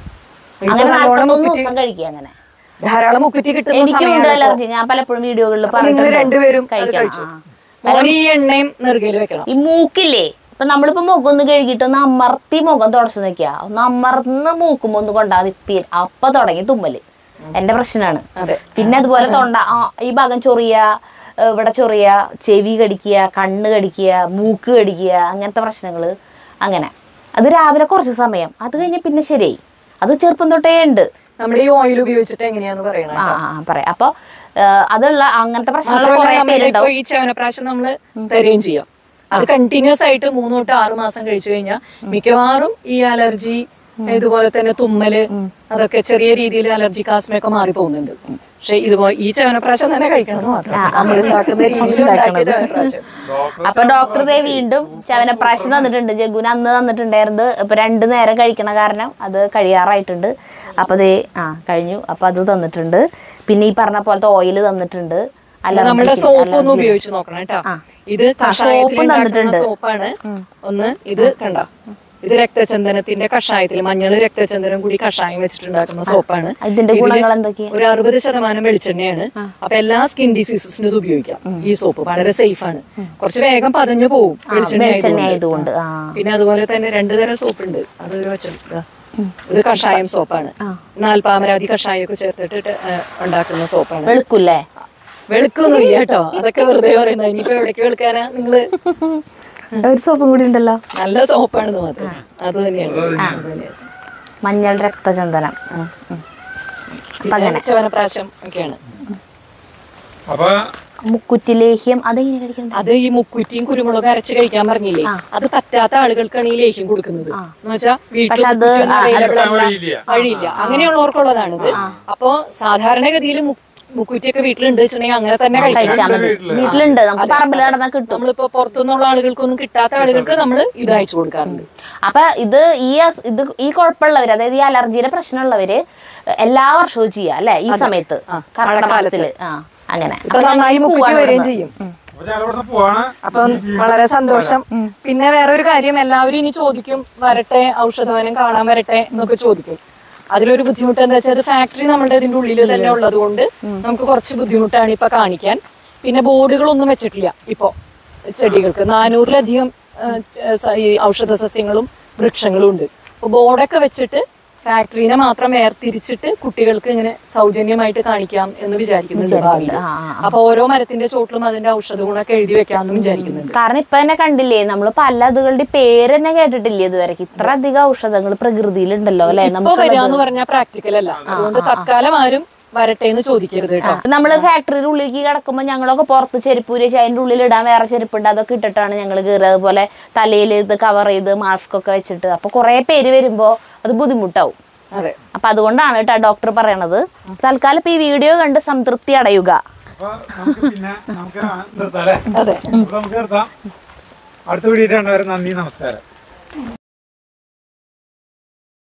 അങ്ങനെ ധാരാളം മുക്കുറ്റി കിട്ടുന്ന എനിക്കുണ്ട് അലർജി. ഞാൻ പലപ്പോഴും വീഡിയോകളിൽ നിങ്ങൾ രണ്ടുപേരും ഈ എണ്ണയും നെറുകയിൽ വെക്കണം. ഈ മൂക്കില്ലേ ഇപ്പൊ നമ്മളിപ്പോ മുഖം ഒന്ന് കഴുകിയിട്ട് ഒന്ന് അമർത്തി മുഖം തുടച്ചു നിൽക്കുക. ഒന്ന് അമർന്ന് മൂക്കുമ്പോ ഒന്ന് കൊണ്ടാതിപ്പി അപ്പൊ തുടങ്ങി തുമ്മല്. എന്റെ പ്രശ്നമാണ്. പിന്നെ അതുപോലെ തൊണ്ട ഈ ഭാഗം ചൊറിയ, ഇവിടെ ചൊറിയ, ചെവി കടിക്കുക, കണ്ണ് കടിക്കുക, മൂക്ക് കടിക്കുക, അങ്ങനത്തെ പ്രശ്നങ്ങള്. അങ്ങനെ അത് രാവിലെ കുറച്ച് സമയം, അത് കഴിഞ്ഞ പിന്നെ ശരിയായി. അത് ചെറുപ്പം തൊട്ടേ ഉണ്ട്. നമ്മുടെ ഈ ഓയിൽ ഉപയോഗിച്ചിട്ട് എങ്ങനെയാന്ന് പറയണം. ആ പറയാം. അപ്പൊ അതുള്ള അങ്ങനത്തെ പ്രശ്നങ്ങൾ ഈ ചവനപ്രാശം നമ്മള് തരുകയും ചെയ്യാം. അത് കണ്ടിന്യൂസ് ആയിട്ട് മൂന്ന് തൊട്ട് ആറു മാസം കഴിച്ചു കഴിഞ്ഞാൽ മിക്കവാറും ഈ അലർജി, ഇതുപോലെ തന്നെ തുമ്മല്, അതൊക്കെ ചെറിയ രീതിയിൽ അലർജി കാസ്മയൊക്കെ മാറി പോകുന്നുണ്ട്. പക്ഷെ ഇതുപോലെ ഈ ചവനപ്രാശം തന്നെ കഴിക്കണം മാത്രം. നമ്മൾ ഉണ്ടാക്കുന്ന രീതിയിൽ ഉണ്ടാക്കിയ ചവനപ്രാശം. അപ്പൊ ഡോക്ടർ ദേ വീണ്ടും ചവനപ്രാശം തന്നിട്ടുണ്ട്. ജഗ്ഗുന് അന്ന് തന്നിട്ടുണ്ടായിരുന്നു. ഇപ്പൊ രണ്ടു നേരം കഴിക്കണ കാരണം അത് കഴിയാറായിട്ടുണ്ട്. അപ്പൊ ദേ ആ കഴിഞ്ഞു. അപ്പൊ അത് തന്നിട്ടുണ്ട്. പിന്നെ ഈ പറഞ്ഞ പോലത്തെ ഓയിൽ തന്നിട്ടുണ്ട്. നമ്മുടെ സോപ്പ് ഒന്ന് ഉപയോഗിച്ച് നോക്കണം കേട്ടോ. ഇത് സോപ്പ് തന്നിട്ടുണ്ട്. സോപ്പാണ് ഒന്ന്. ഇത് കണ്ട, ഇത് രക്തചന്ദനത്തിന്റെ കഷായത്തിൽ മഞ്ഞൾ രക്തചന്ദനം കൂടി കഷായം വെച്ചിട്ടുണ്ടാക്കുന്ന സോപ്പാണ്. ഇതിന്റെ ഗുണങ്ങൾ എന്തൊക്കെയാ? ഒരു അറുപത് ശതമാനം വെളിച്ചെണ്ണയാണ്. അപ്പൊ എല്ലാ സ്കിൻ ഡിസീസസിനും ഇത് ഉപയോഗിക്കാം. ഈ സോപ്പ് വളരെ സേഫ് ആണ്. കുറച്ച് വേഗം പതഞ്ഞു പോകും വെളിച്ചെണ്ണ ആയതുകൊണ്ട്. പിന്നെ അതുപോലെ തന്നെ രണ്ടു തരം സോപ്പ് ഉണ്ട്. അതൊരു വെച്ച ഇത് കഷായം സോപ്പാണ്. നാൽപ്പാമരാതി കഷായമൊക്കെ ചേർത്തിട്ട് ഉണ്ടാക്കുന്ന സോപ്പാണ്. വെളുക്കൂല്ലേ? വെളുക്കൊന്നുമില്ല കേട്ടോ. അതൊക്കെ വെറുതെ പറയുന്നത്. ഇനിയിപ്പോ എവിടേക്ക് വെളുക്കാനാ നിങ്ങള്? ഒരു സോപ്പും കൂടി ഉണ്ടല്ലോ, നല്ല സോപ്പാണെന്ന് മാത്രം. അത് തന്നെയാണ് മഞ്ഞൾ രക്തചന്ദനം, ചവനപ്രാശം ഒക്കെയാണ്. മുക്കുറ്റി ലേഹ്യം അതെങ്ങനെ കഴിക്കണം? അത് ഈ മുക്കുറ്റിയും കുരുമുളക് അരച്ച് കഴിക്കാൻ പറഞ്ഞില്ലേ, അത് പറ്റാത്ത ആളുകൾക്കാണ് ഈ ലേഹ്യം കൊടുക്കുന്നത്. എന്ന് വെച്ചാൽ വീട്ടിൽ വഴിയില്ല, അങ്ങനെയുള്ളവർക്കുള്ളതാണിത്. അപ്പോ സാധാരണഗതിയിൽ മുക്കുറ്റിയൊക്കെ വീട്ടിലുണ്ട് വെച്ചിട്ടുണ്ടെങ്കിൽ അങ്ങനെ തന്നെ കഴിച്ചാൽ മതി. വീട്ടിലുണ്ട്, നമുക്ക് പറമ്പിൽ നടന്നാൽ കിട്ടും. നമ്മളിപ്പോ പുറത്തുനിന്നുള്ള ആളുകൾക്കൊന്നും കിട്ടാത്ത ആളുകൾക്ക് നമ്മൾ ഇത് അയച്ചു കൊടുക്കാറുണ്ട്. അപ്പൊ ഇത് ഈ ഇത് ഈ കുഴപ്പമുള്ളവര്, അതായത് ഈ അലർജിയുടെ പ്രശ്നമുള്ളവര് എല്ലാ വർഷവും ചെയ്യാം അല്ലെ ഈ സമയത്ത് കർക്കിടക മാസത്തില്. ആ അങ്ങനെ നന്നായി മുക്കുറ്റി വരികയും ചെയ്യും. അപ്പം വളരെ സന്തോഷം. പിന്നെ വേറൊരു കാര്യം, എല്ലാവരും ഇനി ചോദിക്കും വരട്ടെ ഔഷധവനം കാണാൻ വരട്ടെ എന്നൊക്കെ ചോദിക്കും. അതിലൊരു ബുദ്ധിമുട്ട് എന്താ വെച്ചാൽ അത് ഫാക്ടറി നമ്മുടെ ഇതിന്റെ ഉള്ളിൽ തന്നെ ഉള്ളത് കൊണ്ട് നമുക്ക് കുറച്ച് ബുദ്ധിമുട്ടാണ് ഇപ്പൊ കാണിക്കാൻ. പിന്നെ ബോർഡുകളൊന്നും വെച്ചിട്ടില്ല ഇപ്പൊ ചെടികൾക്ക്. നാനൂറിലധികം ഈ ഔഷധ സസ്യങ്ങളും വൃക്ഷങ്ങളും ഉണ്ട്. അപ്പൊ ബോർഡൊക്കെ വെച്ചിട്ട് ഫാക്ടറിനെ മാത്രം വേർതിരിച്ചിട്ട് കുട്ടികൾക്ക് ഇങ്ങനെ സൗജന്യമായിട്ട് കാണിക്കാം എന്ന് വിചാരിക്കുന്നുണ്ട് ഭാവിയിൽ. അപ്പൊ ഓരോ മരത്തിന്റെ ചോട്ടിലും അതിന്റെ ഔഷധ ഗുണമൊക്കെ എഴുതി വെക്കാമെന്ന് വിചാരിക്കുന്നുണ്ട്. കാരണം ഇപ്പൊ തന്നെ കണ്ടില്ലേ, നമ്മള് പല അതുകളുടെ പേര് തന്നെ കേട്ടിട്ടില്ലേ ഇതുവരെ. ഇത്ര അധികം ഔഷധങ്ങൾ പ്രകൃതിയിലുണ്ടല്ലോ അല്ലെ. ഇപ്പൊ വരാന്ന് പറഞ്ഞാൽ പ്രാക്ടിക്കൽ അല്ല, അതുകൊണ്ട് തൽക്കാലം ആരും വരട്ടെ എന്ന് ചോദിക്കരുത് കേട്ടോ. നമ്മള് ഫാക്ടറിയുടെ ഉള്ളിലേക്ക് കിടക്കുമ്പോൾ ഞങ്ങളൊക്കെ പുറത്ത് ചെരുപ്പ് വെച്ച് അതിന്റെ ഉള്ളിൽ ഇടാൻ വേറെ ചെരുപ്പുണ്ട്, അതൊക്കെ ഇട്ടിട്ടാണ് ഞങ്ങൾ കയറുക. അതുപോലെ തലയിൽ ഇത് കവർ ചെയ്ത് മാസ്ക് ഒക്കെ വെച്ചിട്ട്. അപ്പൊ കുറെ പേര് വരുമ്പോ അത് ബുദ്ധിമുട്ടാവും. അതെ, അപ്പൊ അതുകൊണ്ടാണ് കേട്ടോ ഡോക്ടർ പറയണത്. തൽക്കാലം ഇപ്പൊ ഈ വീഡിയോ കണ്ട് സംതൃപ്തി അടയുക. അടുത്ത വീഡിയോ നന്ദി, നമസ്കാരം.